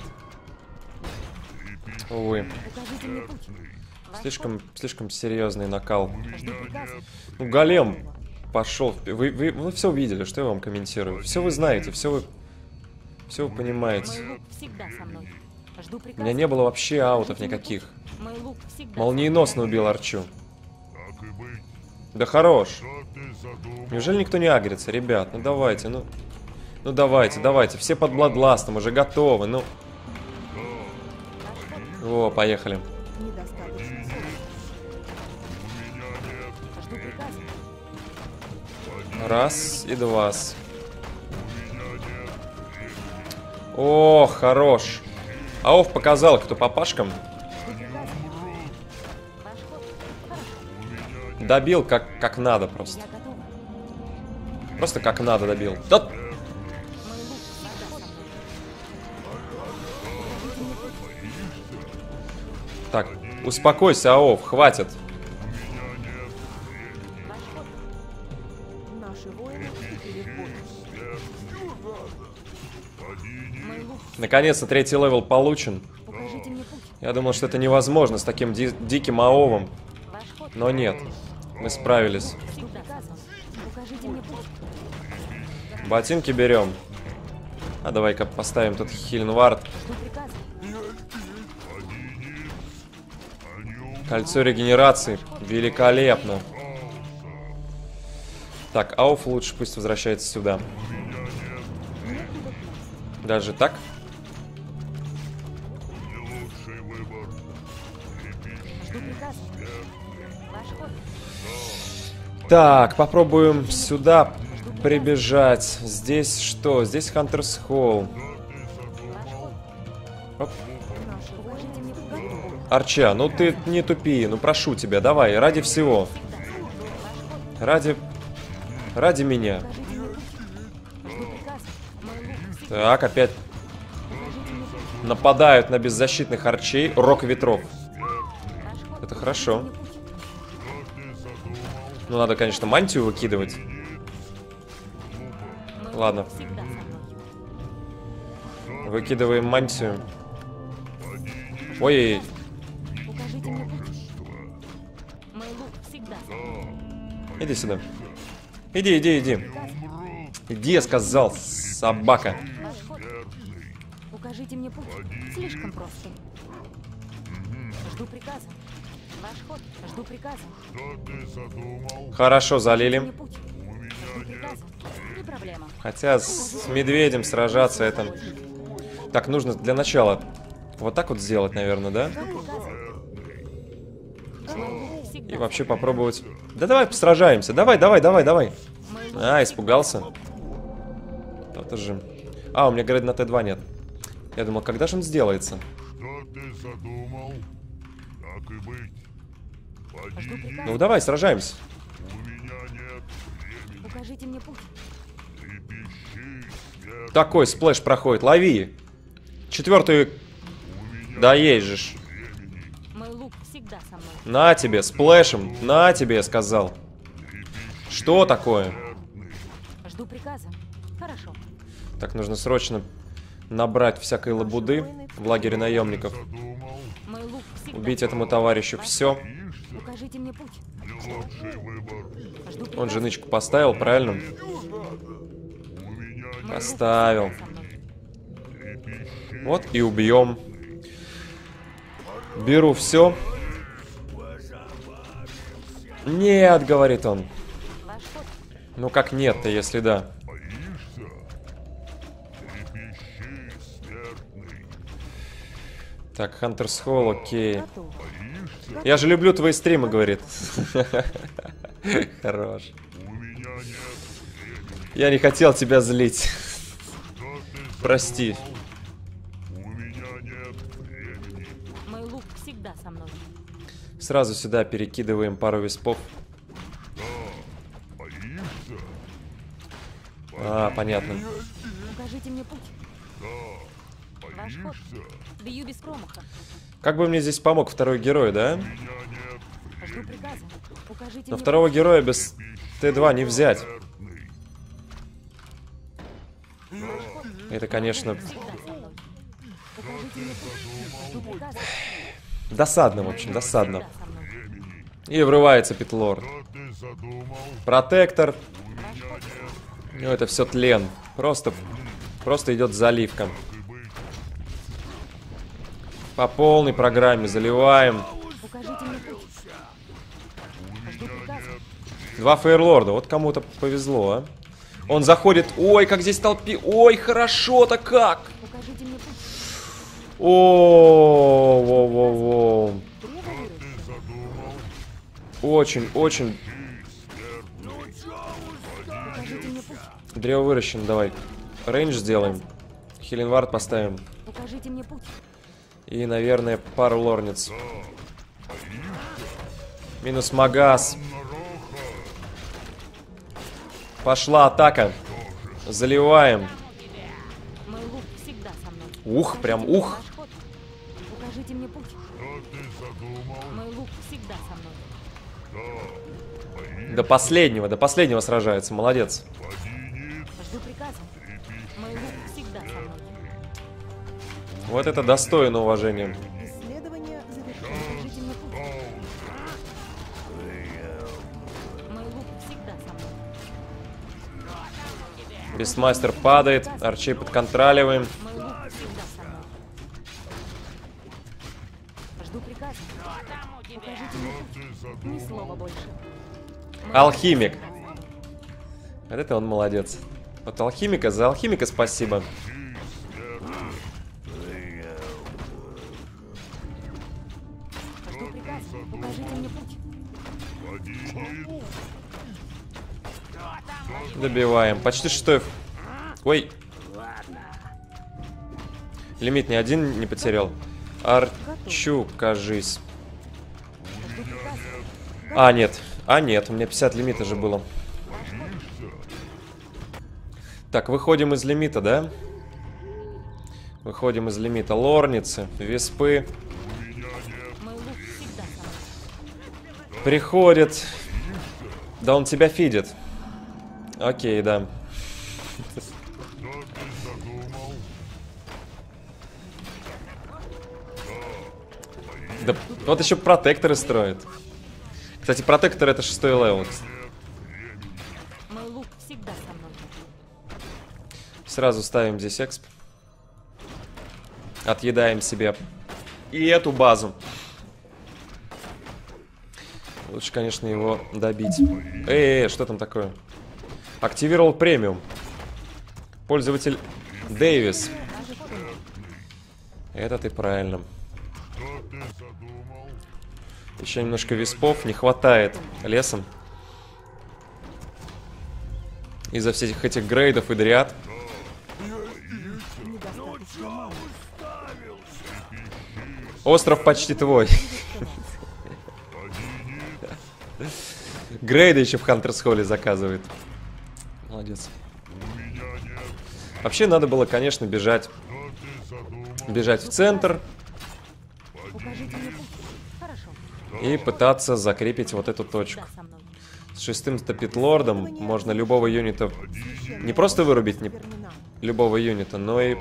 Увы. Укажите мне путь. Ваш Слишком, слишком серьезный накал. ход. Жду приказа. Ну, голем пошел. Вы, вы, вы все увидели, что я вам комментирую. Все вы знаете, все вы. Все вы понимаете. Мой лук всегда со мной. Жду У приказа. меня не было вообще аутов никаких. Мой лук всегда. Молниеносно убил арчу. Так и быть. Да хорош. Что ты задумал? Неужели никто не агрится, ребят? Ну давайте, ну. Ну давайте, давайте. Все под Бладластом уже готовы, ну. О, поехали. Недостаточно золота. Жду приказа. Раз и два. О, хорош. Ауф показал, кто папашкам. Жду приказа. Ваш ход. Хорошо. Добил как, как надо просто. Я готова. Просто как надо добил. Да... Мой лук всегда со мной. Так, успокойся, Ауф, хватит. Ваш ход. Наши воины вступили в бой. Мой лук. Наконец-то третий левел получен. Укажите мне путь. Я думал, что это невозможно с таким ди- диким аовом. Ваш ход. Но нет. Мы справились. Жду приказа. Укажите мне путь. Ботинки берем. А давай-ка поставим тут Хильнвард. Жду приказа. Кольцо регенерации. Великолепно. Так, Ауф лучше пусть возвращается сюда. Даже так? Так, попробуем сюда прибежать. Здесь что? Здесь Хантерс Холл. Оп. Наши воины готовы. Арча, ну ты не тупи, ну прошу тебя, давай, ради всего. Ради... Ради меня. Так, опять нападают на беззащитных арчей. Рок ветров. Это хорошо. Ну, надо, конечно, мантию выкидывать. Ладно. Выкидываем мантию. Ой. Укажите мне путь. Мой лук всегда со мной. Иди сюда. Иди, иди, иди. Иди, я сказал, собака. Ваш ход. Укажите мне путь. Слишком просто. Жду приказа. Ваш ход. Жду приказа. Что ты задумал? Хорошо, Мне залили. путь. Жду приказа. Не проблема. Хотя с медведем сражаться это... Так, нужно для начала вот так вот сделать, наверное, да? И вообще попробовать... Да давай сражаемся. Давай, давай, давай, давай. А, испугался. Это же... А, у меня, говорит, на Т два нет. Я думал, когда же он сделается? Что ты задумал? Так и быть. Поди, Ну давай, сражаемся. у меня нет времени. Укажите мне путь. Трепещи, смерть. Такой сплэш проходит. Лови. Четвертый... Да есть же ж. Мой лук всегда со мной. На тебе, сплэшем. На тебе, я сказал. Что такое? Жду приказа. Хорошо. Так, нужно срочно набрать всякой лабуды в лагере наемников. Задумал? Мой лук всегда. Убить этому товарищу все. Укажите мне путь. Лучший выбор. Жду приказа. Он же нычку поставил, правильно? У меня нет Поставил. Со мной. трепещи. Вот и убьем. Беру все. Нет, говорит он. Ваш ход. Ну как нет-то, если да. Боишься? Трепещи, смертный. Так, Хантерс Холл, окей. Готовы. Я же люблю твои стримы, говорит. Хорош. У меня нет времени. Я не хотел тебя злить. Что ты Прости. задумал? У меня нет времени. Мой лук всегда со мной. Сразу сюда перекидываем пару виспов. Боишься? А, понятно. Укажите мне путь. Ваш ход. Боишься? Бью без промаха. Как бы мне здесь помог второй герой, да? У меня нет Жду приказа. Укажите Но мне второго героя без Т два не взять. смертный. Это, конечно, путь. Всегда со мной. Укажите мне путь. Жду приказа. досадно, в общем, досадно. Всегда со мной. И врывается Питлорд. Что ты задумал? Протектор. У меня нет Ну, это все тлен. Просто, просто идет заливка. По полной программе заливаем. Укажите мне путь. Жду приказа. Два фейерлорда. Вот кому-то повезло, а. Он заходит. Ой, как здесь толпи. Ой, хорошо-то как. Укажите мне путь. О, во-во-во. Древо вырастет. Очень, очень. Укажите мне путь. Древо выращено, давай. Рейндж сделаем. Хеленвард поставим. Укажите мне путь. И, наверное, пару лорниц. Минус магаз. Пошла атака. Заливаем. Мой лук всегда со мной. Ух, прям ух. Ваш ход. Укажите мне путь. Что ты задумал? Мой лук всегда со мной. До последнего, до последнего сражается. Молодец. Жду приказа. Мой лук всегда со мной. Вот это достойно уважения. Исследование завершено. Укажите мне путь. Мой лук всегда со мной. Бестмастер падает. Арчей подконтроливаем. Мой лук всегда со мной. Жду приказа. Укажите мне путь. Ни слова больше. Мой Алхимик. Вот это он молодец. Вот алхимика, за алхимика спасибо. Жду приказа. Укажите мне путь. Добиваем. Почти шестой. Ой. Лимит ни один не потерял. Арчу, кажись. А, нет. А, нет. У меня пятьдесят лимита же было. Так, выходим из лимита, да? Выходим из лимита. Лорницы, виспы. Приходит. Да он тебя фидит. Окей, да. Да, вот еще протекторы строят. Кстати, протектор это шестой левел. Мой лук всегда со мной. Сразу ставим здесь эксп. Отъедаем себе и эту базу. Лучше, конечно, его добить. Эй, что там такое? Активировал премиум. Пользователь Дэвис. Это ты правильно. Еще немножко виспов. Не хватает лесом. Из-за всех этих грейдов и дриад. Остров почти твой. Грейда еще в Хантерс Холле заказывает. Молодец. Вообще надо было, конечно, бежать. Бежать в центр. И пытаться закрепить вот эту точку. С шестым стапитлордом можно любого юнита не просто вырубить не, любого юнита, но и...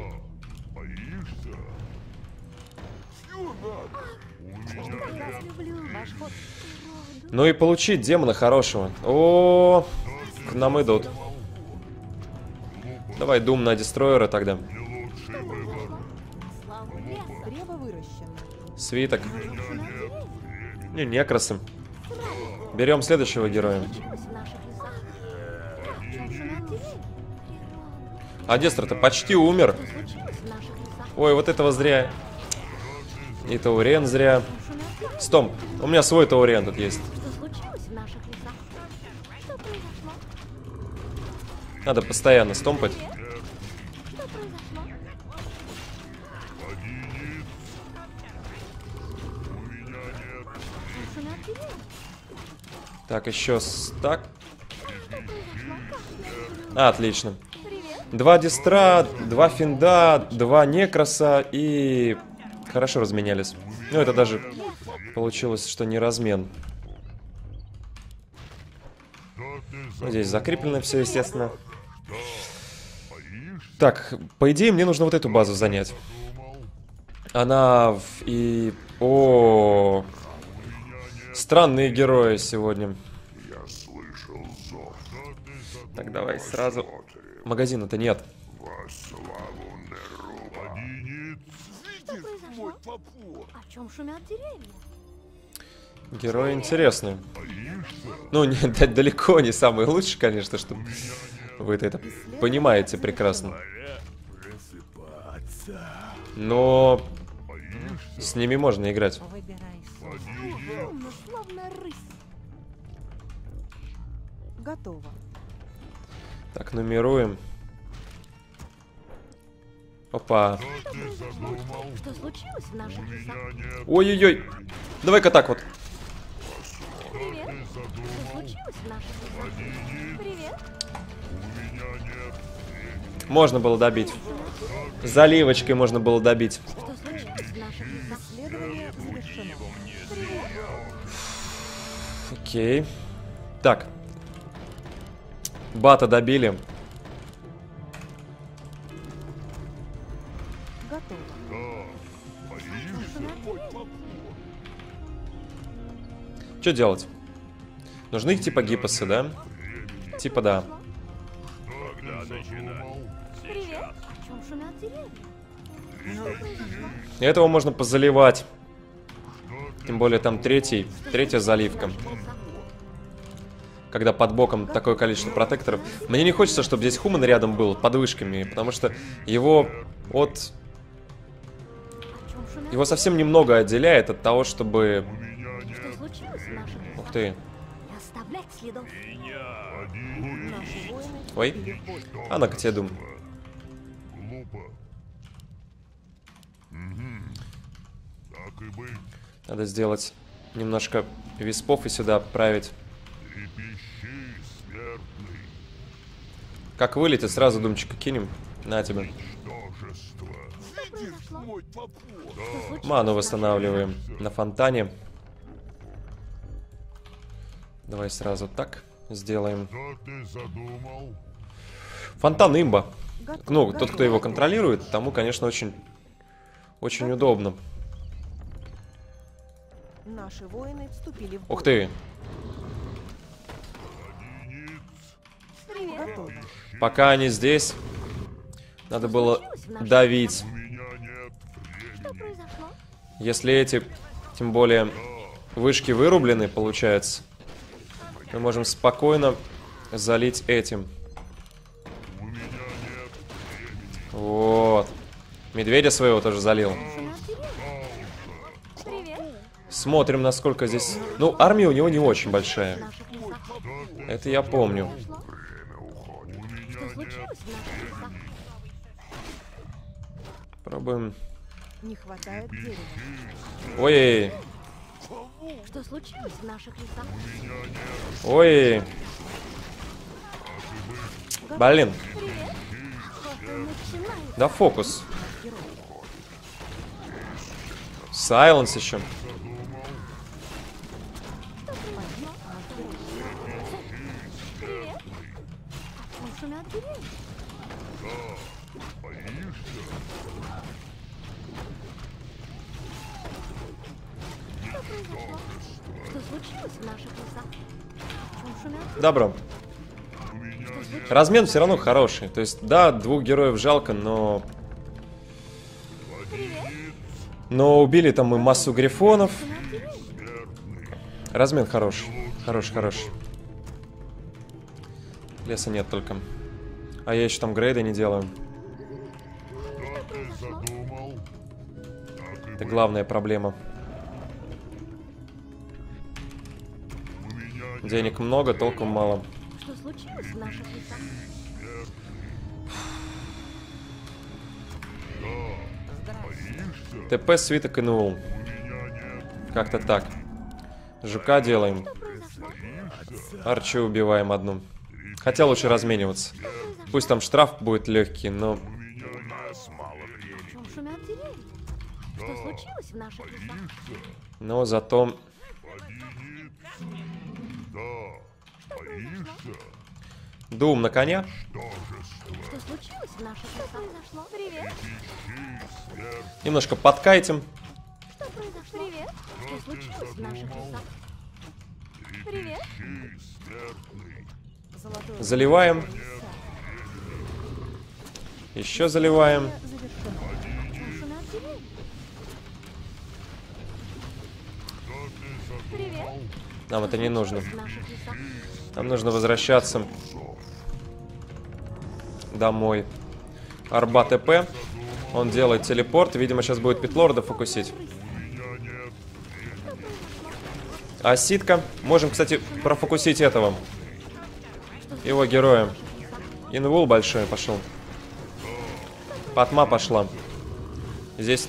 Ну и получить демона хорошего. О, к нам идут. Давай дум на дестройера тогда. Свиток. Не, некросы. Берем следующего героя. А Дестро-то почти умер. Ой, вот этого зря. И Таурен зря. Стоп, у меня свой Таурен тут есть. Надо постоянно стомпать. Так, еще стак. А, отлично. Два дистра, два финда, два некроса и... Хорошо разменялись. Ну, это даже получилось, что не размен. Ну, здесь закреплено все, естественно. Так, по идее, мне нужно вот эту базу занять. Она в... и... О, странные герои сегодня. Так, давай сразу. Магазина-то нет. О чем шумят деревья? Герои интересные. Ну, не, да, далеко не самые лучшие, конечно, что вы это понимаете прекрасно. Но с ними можно играть. Готово. Так, нумеруем. Опа. Что случилось в наших лесах? Ой-ой-ой. Давай-ка так вот. Привет. Что случилось в наших лесах? Привет. Можно было добить. Заливочкой можно было добить. Что случилось в наших лесах? Исследование завершено. Окей. Так. Бата добили. Готово. Что делать? Нужны типа гипосы, да? Типа да. Привет. О чем шумят деревья? Этого можно позаливать. Тем более там третий, третья заливка. Когда под боком такое количество протекторов. Мне не хочется, чтобы здесь Хуман рядом был под вышками, потому что его от... Его совсем немного отделяет от того, чтобы... Что случилось в наших лесах? Ух ты. Я оставлять следов. Наши воины Ой. вступили в бой. А ну-ка тебе дум. Глупо. Угу. Так и быть. Надо сделать немножко виспов и сюда отправить. Трепещи, смертный. Как вылетит, сразу думчика кинем. На тебе. Ничтожество. Ману восстанавливаем на фонтане. Давай сразу так сделаем. Что ты задумал? Фонтан имба. Готов, Ну, готов. тот, кто его контролирует, тому, конечно, очень, очень удобно. Наши воины вступили в бой. Ух ты. Готовы. Пока они здесь, надо было давить. У меня нет времени. Что произошло? Если эти, тем более, вышки вырублены, получается, мы можем спокойно залить этим. У меня нет времени. Вот. Медведя своего тоже залил. Привет. Смотрим, насколько здесь... Ну, армия у него не очень большая. В наших лесах. Это я помню. Что случилось в наших лесах? Пробуем. Не хватает дерева. Ой, Что случилось в наших лесах? ой. Блин, Что начинается? да фокус. Сайленс еще. Привет. Почему шумят деревья? Что произошло? Что случилось в наших лесах? Почему шумят? Добро. Размен все равно хороший. То есть, да, двух героев жалко, но... Но убили там мы массу грифонов. Размен хороший. Хороший, хороший. Леса нет только. А я еще там грейда не делаю. Задумал. Это главная проблема. У меня Денег много, толком мало. Что случилось в наших лесах? ТП, свиток и нул. Как-то так. Жука делаем. Что произошло? Арчи убиваем одну. Хотя лучше размениваться. Пусть там штраф будет легкий, но... Почему шумят деревья? Что случилось в наших лесах? Но зато... Дум на коня. Что случилось в наших лесах? Что произошло? Привет. Немножко подкайтим. Что произошло? Привет. Что случилось в наших лесах? Привет. Золотое Заливаем. Еще заливаем. завершено. Почему шумят деревья? Привет. Нам это не нужно. В наших лесах. Нам нужно возвращаться домой. Арба ТП. Он делает телепорт. Видимо, сейчас будет Питлорда фокусить. А Ситка. Можем, кстати, профокусить этого. Его героя. Инвул большой пошел. Патма пошла. Здесь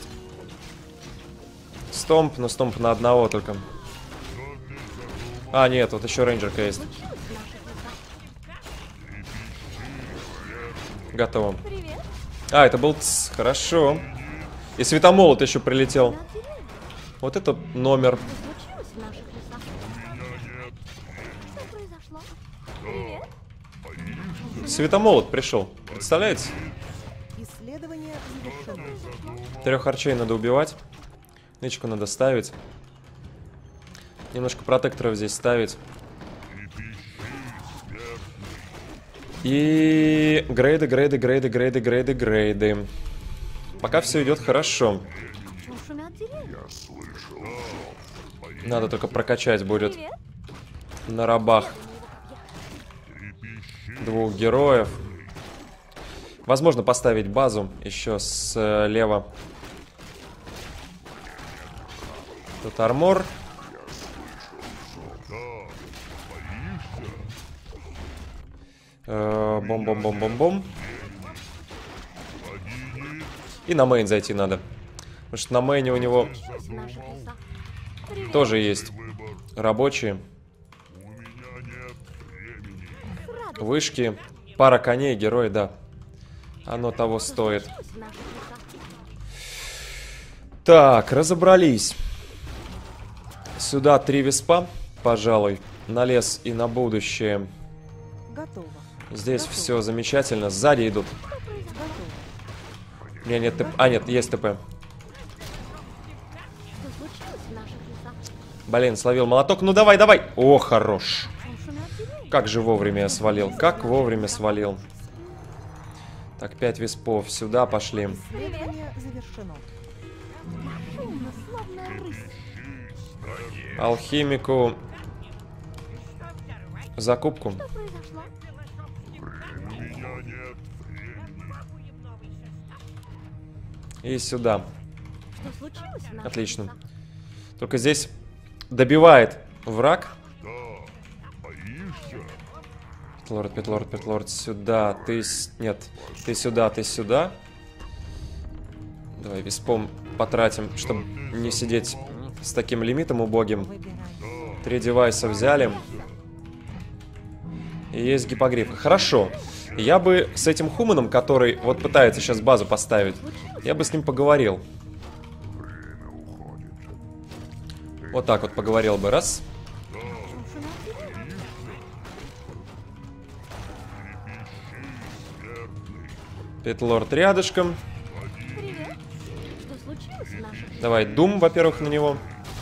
стомп, но стомп на одного только. А, нет, вот еще рейнджерка есть. Готово. Привет. А, это был ц, хорошо. И светомолот еще прилетел. Вот это номер. Что случилось в наших лесах? Что произошло? Привет. Светомолот пришел. Представляете? Исследование завершено. Трех арчей надо убивать. Нычку надо ставить. Немножко протекторов здесь ставить. И грейды, грейды, грейды, грейды, грейды, грейды. Пока все идет хорошо. Почему шумят деревья? Надо только прокачать будет Привет. на рабах двух героев. Возможно, поставить базу еще слева. Тут армор. Э, Бом-бом-бом-бом-бом. И на мейн зайти надо. Потому что на мейне у него Наша краса. тоже есть рабочие. У меня нет времени. Вышки. Пара коней, герой, да. Оно того стоит. Наша краса. Так, разобрались. Сюда три виспа, пожалуй. На лес и на будущее. Готово. Здесь Готово. все замечательно. Сзади идут. Готово. У меня нет ТП. А, нет, есть ТП. Что случилось, наша краса? Блин, словил молоток. Ну давай, давай. О, хорош. Он шумит деревья. Как же вовремя я свалил. Как вовремя свалил. Так, пять виспов. Сюда пошли. Исследование завершено. Шумно, словно рысь. Алхимику закупку. Что произошло? У меня нет времени. И сюда. Что случилось, наша Отлично. краса? Только здесь добивает враг. Да. Боишься? Петлорд, Петлорд, Петлорд, сюда. Ты... с- Нет. Ты сюда, ты сюда. Давай виспом потратим, чтобы не сидеть с таким лимитом убогим. Выбирай. Три девайса взяли. И есть гипогрифы. Хорошо. Я бы с этим Хуманом, который вот пытается сейчас базу поставить, я бы с ним поговорил. Вот так вот поговорил бы. Раз. Он шумит деревья. Петлорд рядышком. Привет. Что случилось, наша краса? Давай, Дум, во-первых, на него.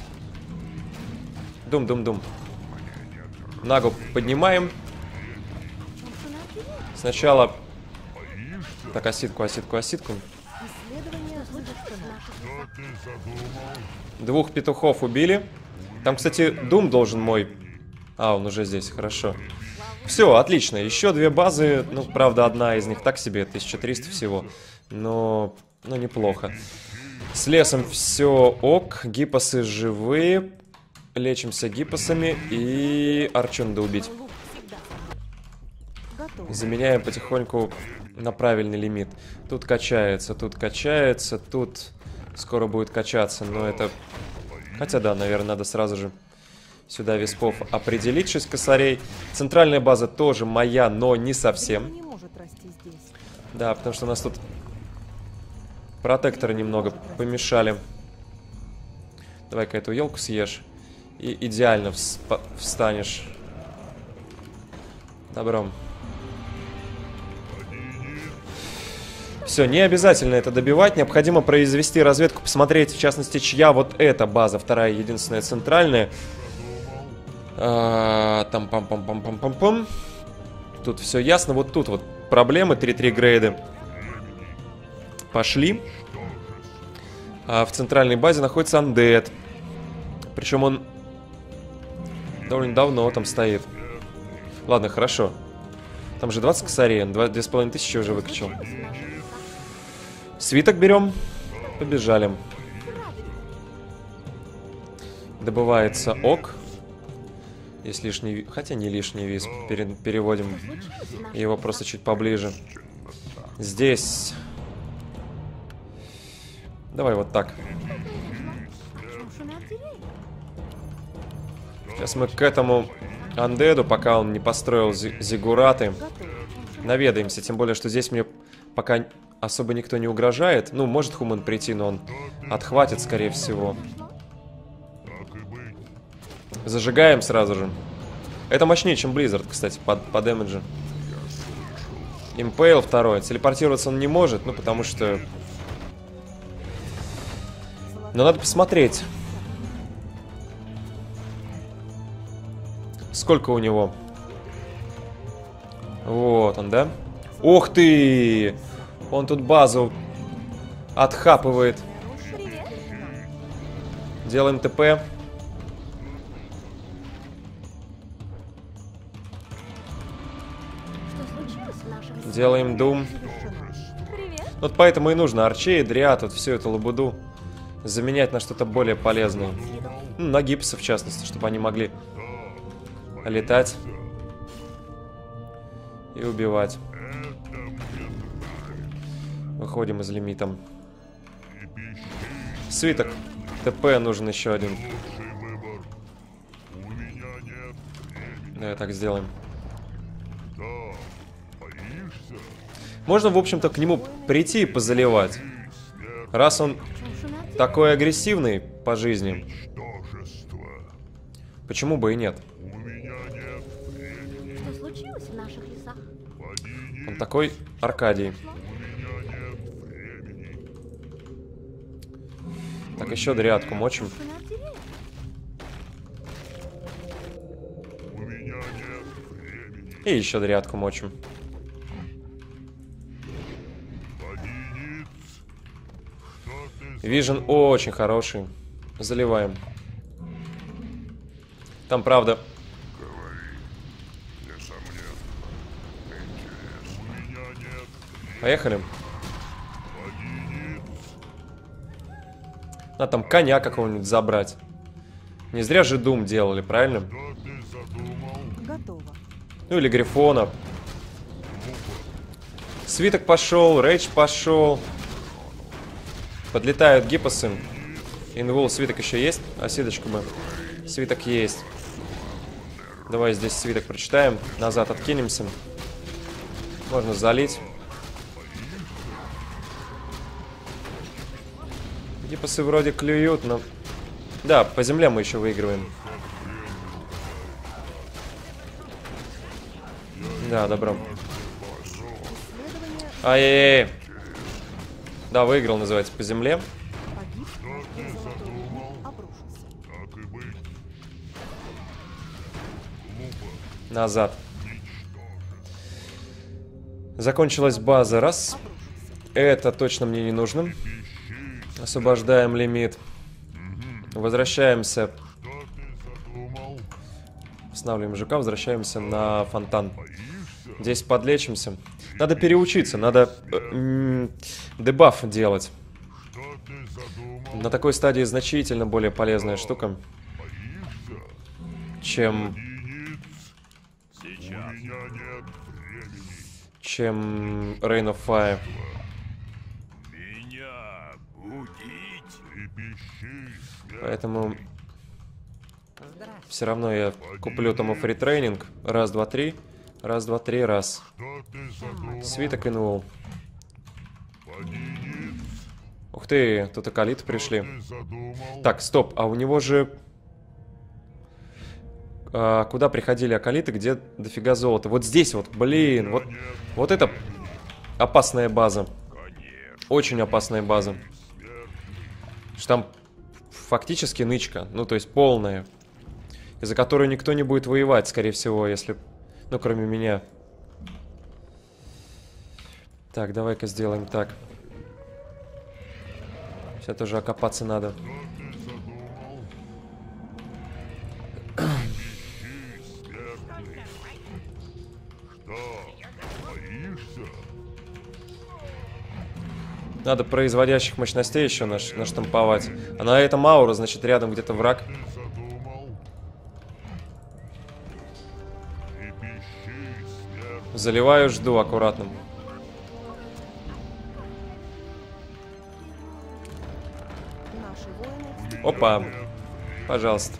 Дум, Дум, Дум. Нагу поднимаем. Он шумит деревья. Сначала... Так, оситку, оситку, оситку. Исследование завершено. Наша краса. Ты задумал? Двух петухов убили. Там, кстати, Дум должен мой... А, он уже здесь, хорошо. Все, отлично. Еще две базы. Ну, правда, одна из них так себе, тысяча триста всего. Но, ну, неплохо. С лесом все ок. Гипосы живые. Лечимся гипосами. И Арчон доубить. Мой лук всегда со мной. Готово. Заменяем потихоньку на правильный лимит. Тут качается, тут качается, тут скоро будет качаться, но это... Хотя да, наверное, надо сразу же сюда виспов определить шесть косарей. Центральная база тоже моя, но не Дерево совсем. не может расти здесь. Да, потому что у нас тут протекторы немного помешали. Давай-ка эту елку съешь. И идеально вспа- встанешь. Добром. Все, не обязательно это добивать. Необходимо произвести разведку, посмотреть, в частности, чья вот эта база, вторая, единственная, центральная. А, там пам-пам-пам-пам-пам-пам. Тут все ясно. Вот тут вот проблемы. три-три грейды пошли. А в центральной базе находится Undead. Причем он довольно давно там стоит. Ладно, хорошо. Там же двадцать косарей. Он две с половиной тысячи уже выкачал. Свиток берем. Побежали. Добывается ок. Есть лишний... ви- Хотя не лишний виз. Пере- Переводим его просто чуть поближе. Здесь... Давай вот так. Он шумит деревья. Сейчас мы к этому андеду, пока он не построил зи- зиггураты, наведаемся. Тем более, что здесь мне пока особо никто не угрожает. Ну, может Хуман прийти, но он отхватит, скорее всего. Так и быть. Зажигаем сразу же. Это мощнее, чем Blizzard, кстати, по, по дэмэджу. Импейл второй. Телепортироваться он не может, ну, потому что... Но надо посмотреть. Сколько у него? Вот он, да? Ух ты! Он тут базу отхапывает. Привет. Делаем ТП. Что случилось, наша краса? Делаем Дум. Привет. Вот поэтому и нужно арчей, дриад, вот всю эту лабуду заменять на что-то более полезное. Ну, на гипсы, в частности, чтобы они могли летать. И убивать. Это мне нравится. Выходим из лимита. И пищи Свиток. ТП нужен еще один. лучший выбор. У меня нет времени. Давай так сделаем. Да, боишься? Можно, в общем-то, к нему прийти и позаливать. Раз он такой агрессивный по жизни, Ничтожество. почему бы и нет? У меня нет времени. Что случилось в наших лесах? Подини, Он такой Аркадий. у меня нет времени. Так, еще дрядку мочим. У меня нет времени. И еще дрядку мочим. Подиниц. Что ты Вижен очень хороший. Заливаем. Там, правда, несомненно? Интерес. У меня нет поехали. подиниц. Надо там коня какого-нибудь забрать. Не зря же Дум делали, правильно? Что ты задумал? Готово. Ну или Грифона. Свиток пошел, Рейдж пошел. Подлетают гипосы. Инвул, свиток еще есть? А свиточку бы. Свиток есть. Давай здесь свиток прочитаем. Назад откинемся. Можно залить. Гипосы вроде клюют, но... Да, по земле мы еще выигрываем. Да, добро. Исследование Ай-яй-яй. Да, выиграл, называется, по земле. погиб. Золотой рудник обрушился. Так и быть. Назад. Закончилась база. Раз. Это точно мне не нужно. Освобождаем лимит. Возвращаемся. Что ты задумал? Останавливаем ЖК, возвращаемся на фонтан. Здесь подлечимся. Надо переучиться, надо э, м, дебаф делать. Что ты задумал? На такой стадии значительно более полезная штука, Боишься? чем, Единиц. У меня нет времени. чем Rain of Fire. Меня будить и пищи смерть. Поэтому все равно я куплю тому фритрейнинг. Раз, два, три. Раз, два, три, раз. Что ты задумал? Свиток инвул. Подиниц. Ух ты, тут акалиты пришли. Ты задумал? Так, стоп, а у него же... а, куда приходили акалиты, где дофига золота? Вот здесь вот, блин, вот, вот это опасная база. Конечно. Очень опасная база. Что там фактически нычка, ну то есть полная. Из-за которой никто не будет воевать, скорее всего, если... Ну, кроме меня. Так, давай-ка сделаем так. Сейчас тоже окопаться надо. Боишься? Надо производящих мощностей еще наш, наштамповать. А на этом аура, значит, рядом где-то враг. Ты задумал? И пищи смерть. Заливаю, жду аккуратно. Наши воины Опа. Пожалуйста.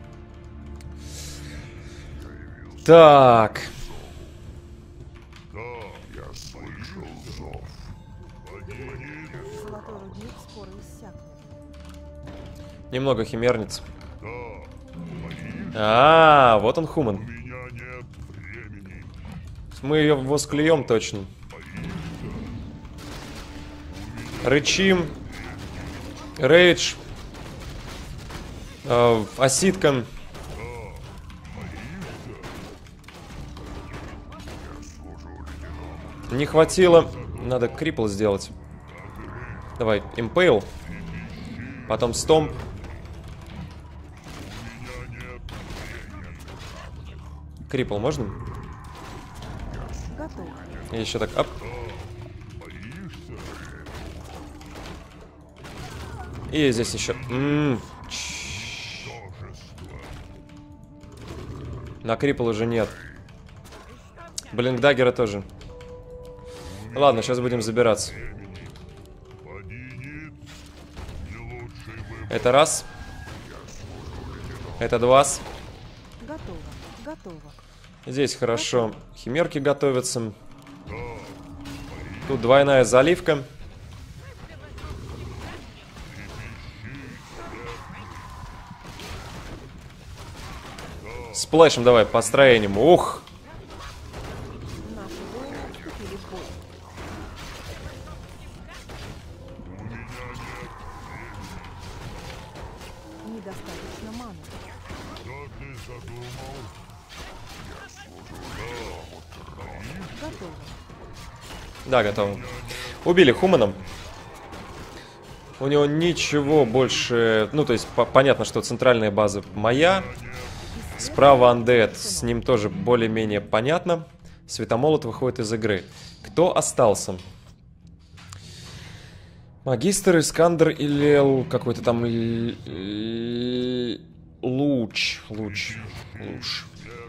Так. Да, я слышал зов. Подиниц. золотой рудник скоро иссякнет. Немного химерниц. Да, боишься? А, вот он У Хуман. меня нет времени. Мы ее восклюем точно. Рычим. Рейдж. Э, Оситка. Не хватило. Надо крипл сделать. Давай, импейл. Потом стомп. Крипл можно? Готово. И еще так, ап. И здесь еще. М-м-м. На крипл уже нет. Блинкдаггера тоже. Ладно, сейчас будем забираться. Это раз. Это два. Готово. Готово. Здесь хорошо. Химерки готовятся. Тут двойная заливка. Сплэшем давай, по строениям. Ух! Наши воины вступили в бой. Недостаточно маны. Готово. Да, готово. Убили Хумана. У него ничего больше... Ну, то есть, по понятно, что центральная база моя. Справа Undead. С ним тоже более-менее понятно. Светомолот выходит из игры. Кто остался? Магистр, Искандер или какой-то там... Луч. Луч. Луч.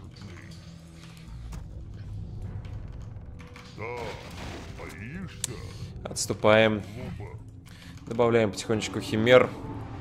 Отступаем. Добавляем потихонечку химер.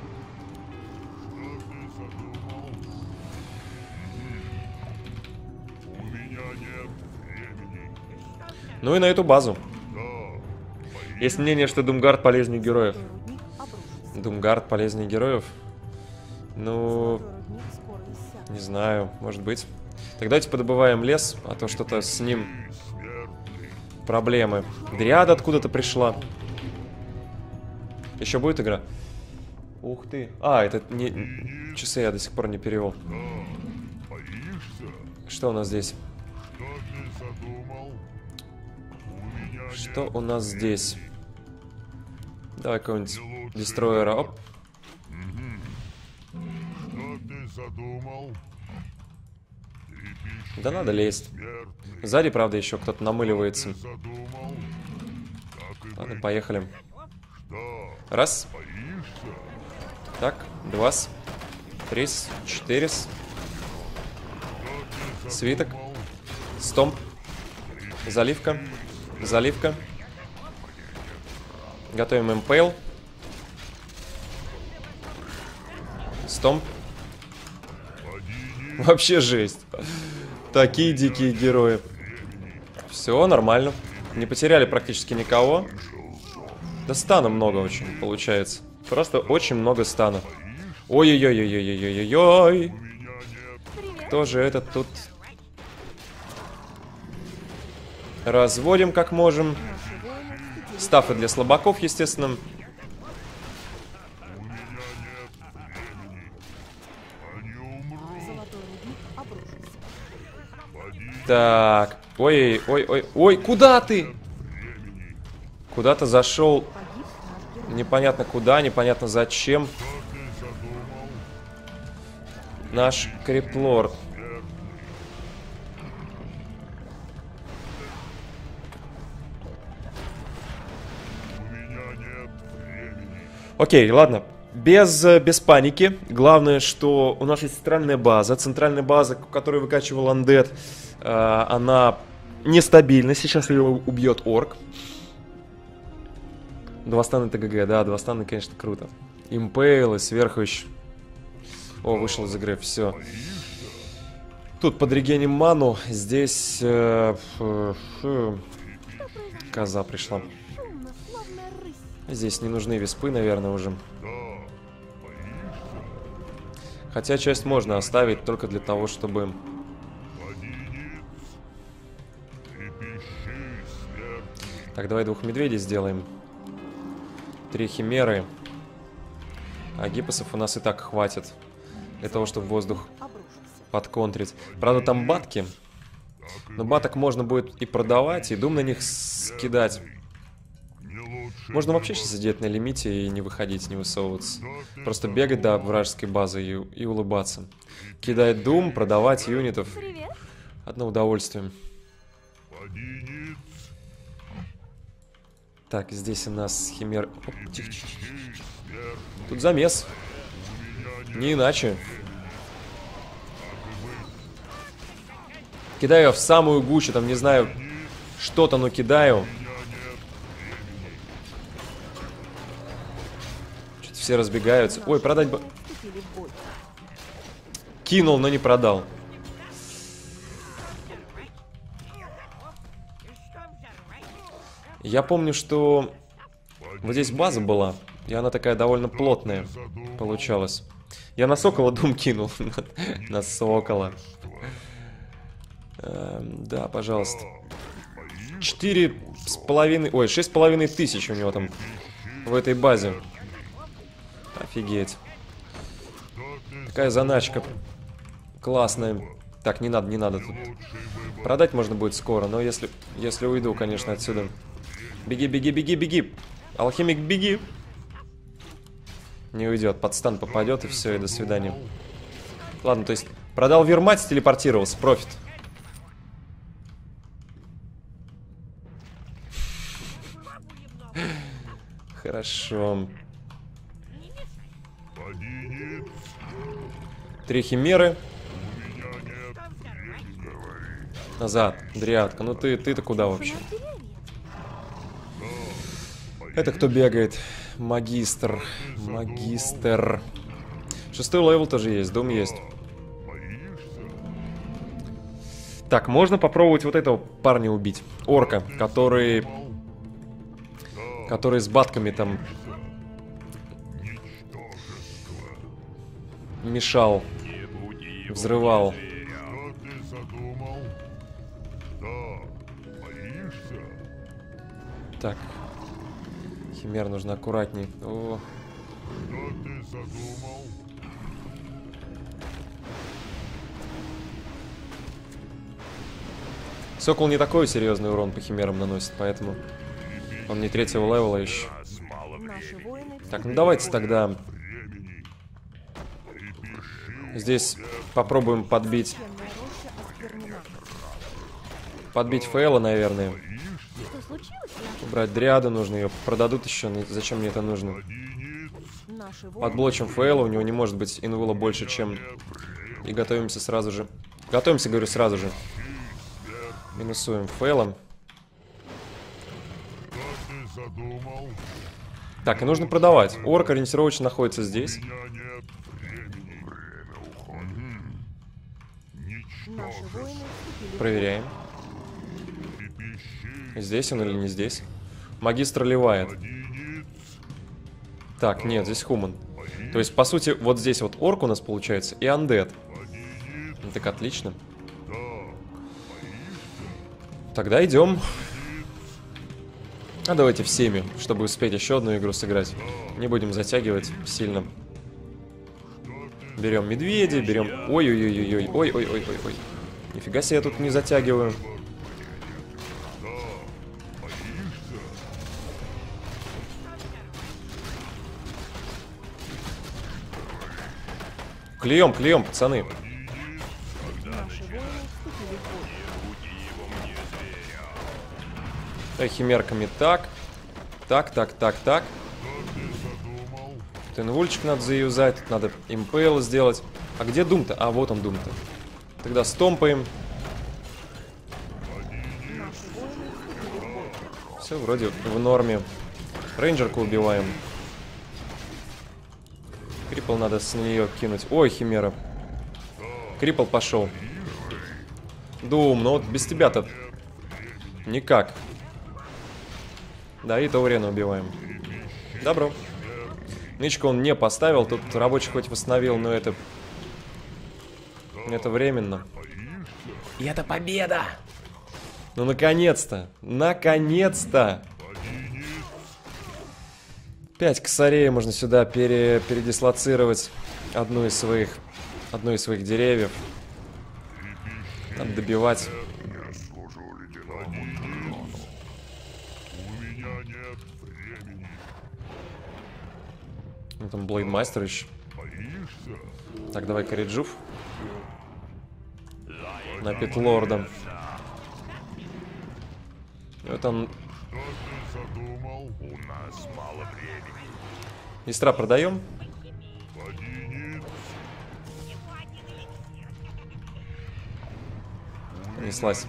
Ну и на эту базу. Есть мнение, что Думгард полезнее героев. Рудник обрушился. Думгард полезнее героев? Ну, Рудник скоро иссякнет. не знаю, может быть. Так давайте подобываем лес, а то что-то с ним проблемы. Дриада откуда-то пришла. Еще будет игра? Ух ты. А, это не... Часы я до сих пор не перевел. Что у нас здесь? Что у нас здесь? Давай какого-нибудь дестройера. Оп. Да надо лезть. Сзади, правда, еще кто-то намыливается. Ладно, поехали. Раз. Так, два. Три. Четыре. Свиток. Стомп. Заливка. Заливка. Готовим импейл. Стомп. Вообще жесть. Такие дикие герои. Все нормально. Не потеряли практически никого. Да стана много очень получается. Просто очень много стана. Ой-ой-ой-ой-ой-ой-ой-ой. Кто же этот тут? Разводим как можем. Стафы для слабаков, естественно. Золотой рудник обрушился. Так. Ой, ой, ой, ой, куда ты? Куда-то зашел. Погиб наш герой. Непонятно куда, непонятно зачем. Наш криптлорд. Окей, ладно. Без, без паники. Главное, что у нас есть центральная база. Центральная база, которую выкачивал Undead, э, она нестабильна. Сейчас ее убьет орк. Два стана ТГГ, да, два стана, конечно, круто. Импейл и сверху еще... О, вышел из игры, все. Тут подрегеним ману. Здесь... Э, фу, фу. Коза пришла. Шумно, славная рысь. Здесь не нужны виспы, наверное, уже. Хотя часть можно оставить только для того, чтобы... Так, давай двух медведей сделаем. Три химеры. А гиппосов у нас и так хватит. Для того, чтобы воздух Обрушился. подконтрить. Правда, там батки. Но баток можно будет и продавать, и дум на них скидать. Можно вообще сейчас сидеть на лимите и не выходить, не высовываться. Просто бегать до вражеской базы и, и улыбаться. Кидать дум, продавать юнитов. Привет. Одно удовольствие. Так, здесь у нас химер... Оп, тихо, тихо, тихо. Тут замес. Не иначе. Кидаю в самую гущу, там, не знаю, что-то, но кидаю. Что-то все разбегаются. Ой, продать бы... Вступили в бой. Кинул, но не продал. Я помню, что вот здесь база была, и она такая довольно плотная получалась. Я на Сокола дум кинул. На Сокола. Эм, да, пожалуйста. Четыре с половиной... Ой, шесть с половиной тысяч у него там в этой базе. Офигеть. Такая заначка классная. Так, не надо, не надо тут. Продать можно будет скоро, но если, если уйду, конечно, отсюда. Беги, беги, беги, беги. Алхимик, беги. Не уйдет, под стан попадет, и все, и до свидания. Ладно, то есть продал вермать, телепортировался, профит. Хорошо. Три химеры. Назад, дриадка. Ну ты, ты-то куда вообще? Это кто бегает? Магистр. Магистр. Шестой левел тоже есть, дом есть. Так, можно попробовать вот этого парня убить. Орка, который... Который с батками там... Мешал. Взрывал. Так. Химер нужно аккуратней. О. Сокол не такой серьезный урон по химерам наносит, поэтому он не третьего левела еще. Так, ну давайте тогда здесь попробуем подбить. Подбить Фейла, наверное. Убрать дриаду нужно, ее продадут еще. Зачем мне это нужно? Отблочим Фейла, у него не может быть инвула больше, чем... И готовимся сразу же. Готовимся, говорю, сразу же. Минусуем Фейла. Так, и нужно продавать. Орк ориентировочно находится здесь. Проверяем. Здесь он или не здесь? Магистр ливает. Так, нет, здесь хуман. То есть, по сути, вот здесь вот орк у нас получается и андед. Ну, так отлично. Тогда идем. А давайте всеми, чтобы успеть еще одну игру сыграть. Не будем затягивать сильно. Берем медведя, берем... Ой-ой-ой-ой-ой, ой-ой-ой-ой-ой. Нифига себе я тут не затягиваю. Клеем, клеем, пацаны. Эй, химерками так. Так, так, так, так. Инвульчик надо заюзать. Тут надо импейл сделать. А где Дум-то? А, вот он Дум-то. Тогда стомпаем. Все вроде в норме. Рейнджерку убиваем. Крипл надо с нее кинуть. Ой, химера. Крипл пошел. Дум, ну вот без тебя-то никак. Да, и Таурена убиваем. Добро. Нычку он не поставил. Тут рабочий хоть восстановил, но это... Это временно. И это победа! Ну, наконец-то! Наконец-то! Пять косарей можно сюда пере... передислоцировать одну из своих... Одну из своих деревьев. Надо добивать. Ну, там Блейдмастер еще. Так, давай Кориджуф. На Питлорда. Вот он. Истра продаем. Понеслась.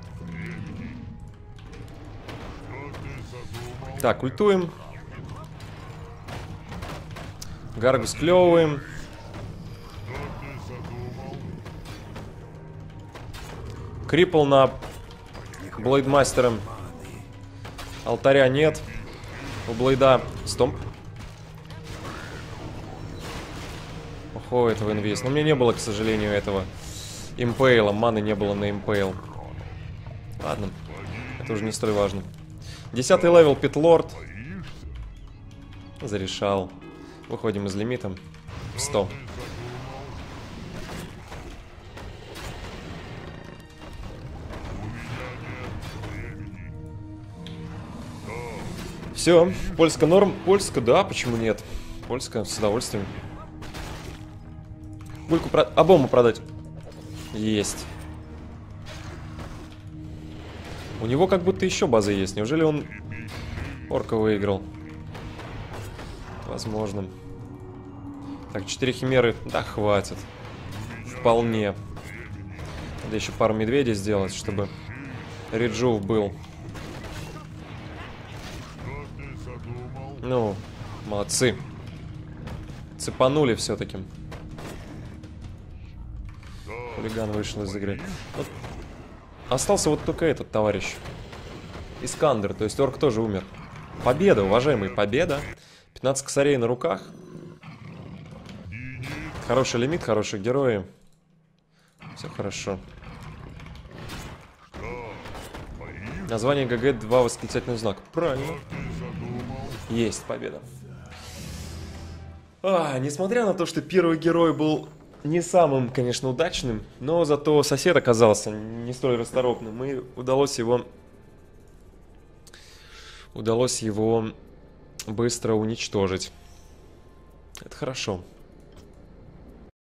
Так, ультуем. Гаргус клевываем. Крипл на Блейдмастера. Алтаря нет. У Блейда стомп. Охо, этого инвест. Но у меня не было, к сожалению, этого импейла. Маны не было на импейл. Ладно. Это уже не столь важно. Десятый левел, Питлорд. Зарешал. Выходим из лимита. сто. Все, польска норм. Польска, да, почему нет? Польска, с удовольствием. Бульку про... А бомбу продать. Есть. У него как будто еще базы есть. Неужели он орка выиграл? Возможно. Так, четыре химеры. Да, хватит. Вполне. Надо еще пару медведей сделать, чтобы Риджув был. Ну, молодцы. Цепанули все-таки. Хулиган вышел из игры. Вот. Остался вот только этот товарищ. Искандер, то есть орк тоже умер. Победа, уважаемые, победа. пятнадцать косарей на руках. Хороший лимит, хорошие герои. Все хорошо. Название ГГ два восклицательный знак. Правильно. Есть победа. А, несмотря на то, что первый герой был не самым, конечно, удачным, но зато сосед оказался не столь расторопным, и удалось его удалось его быстро уничтожить. Это хорошо.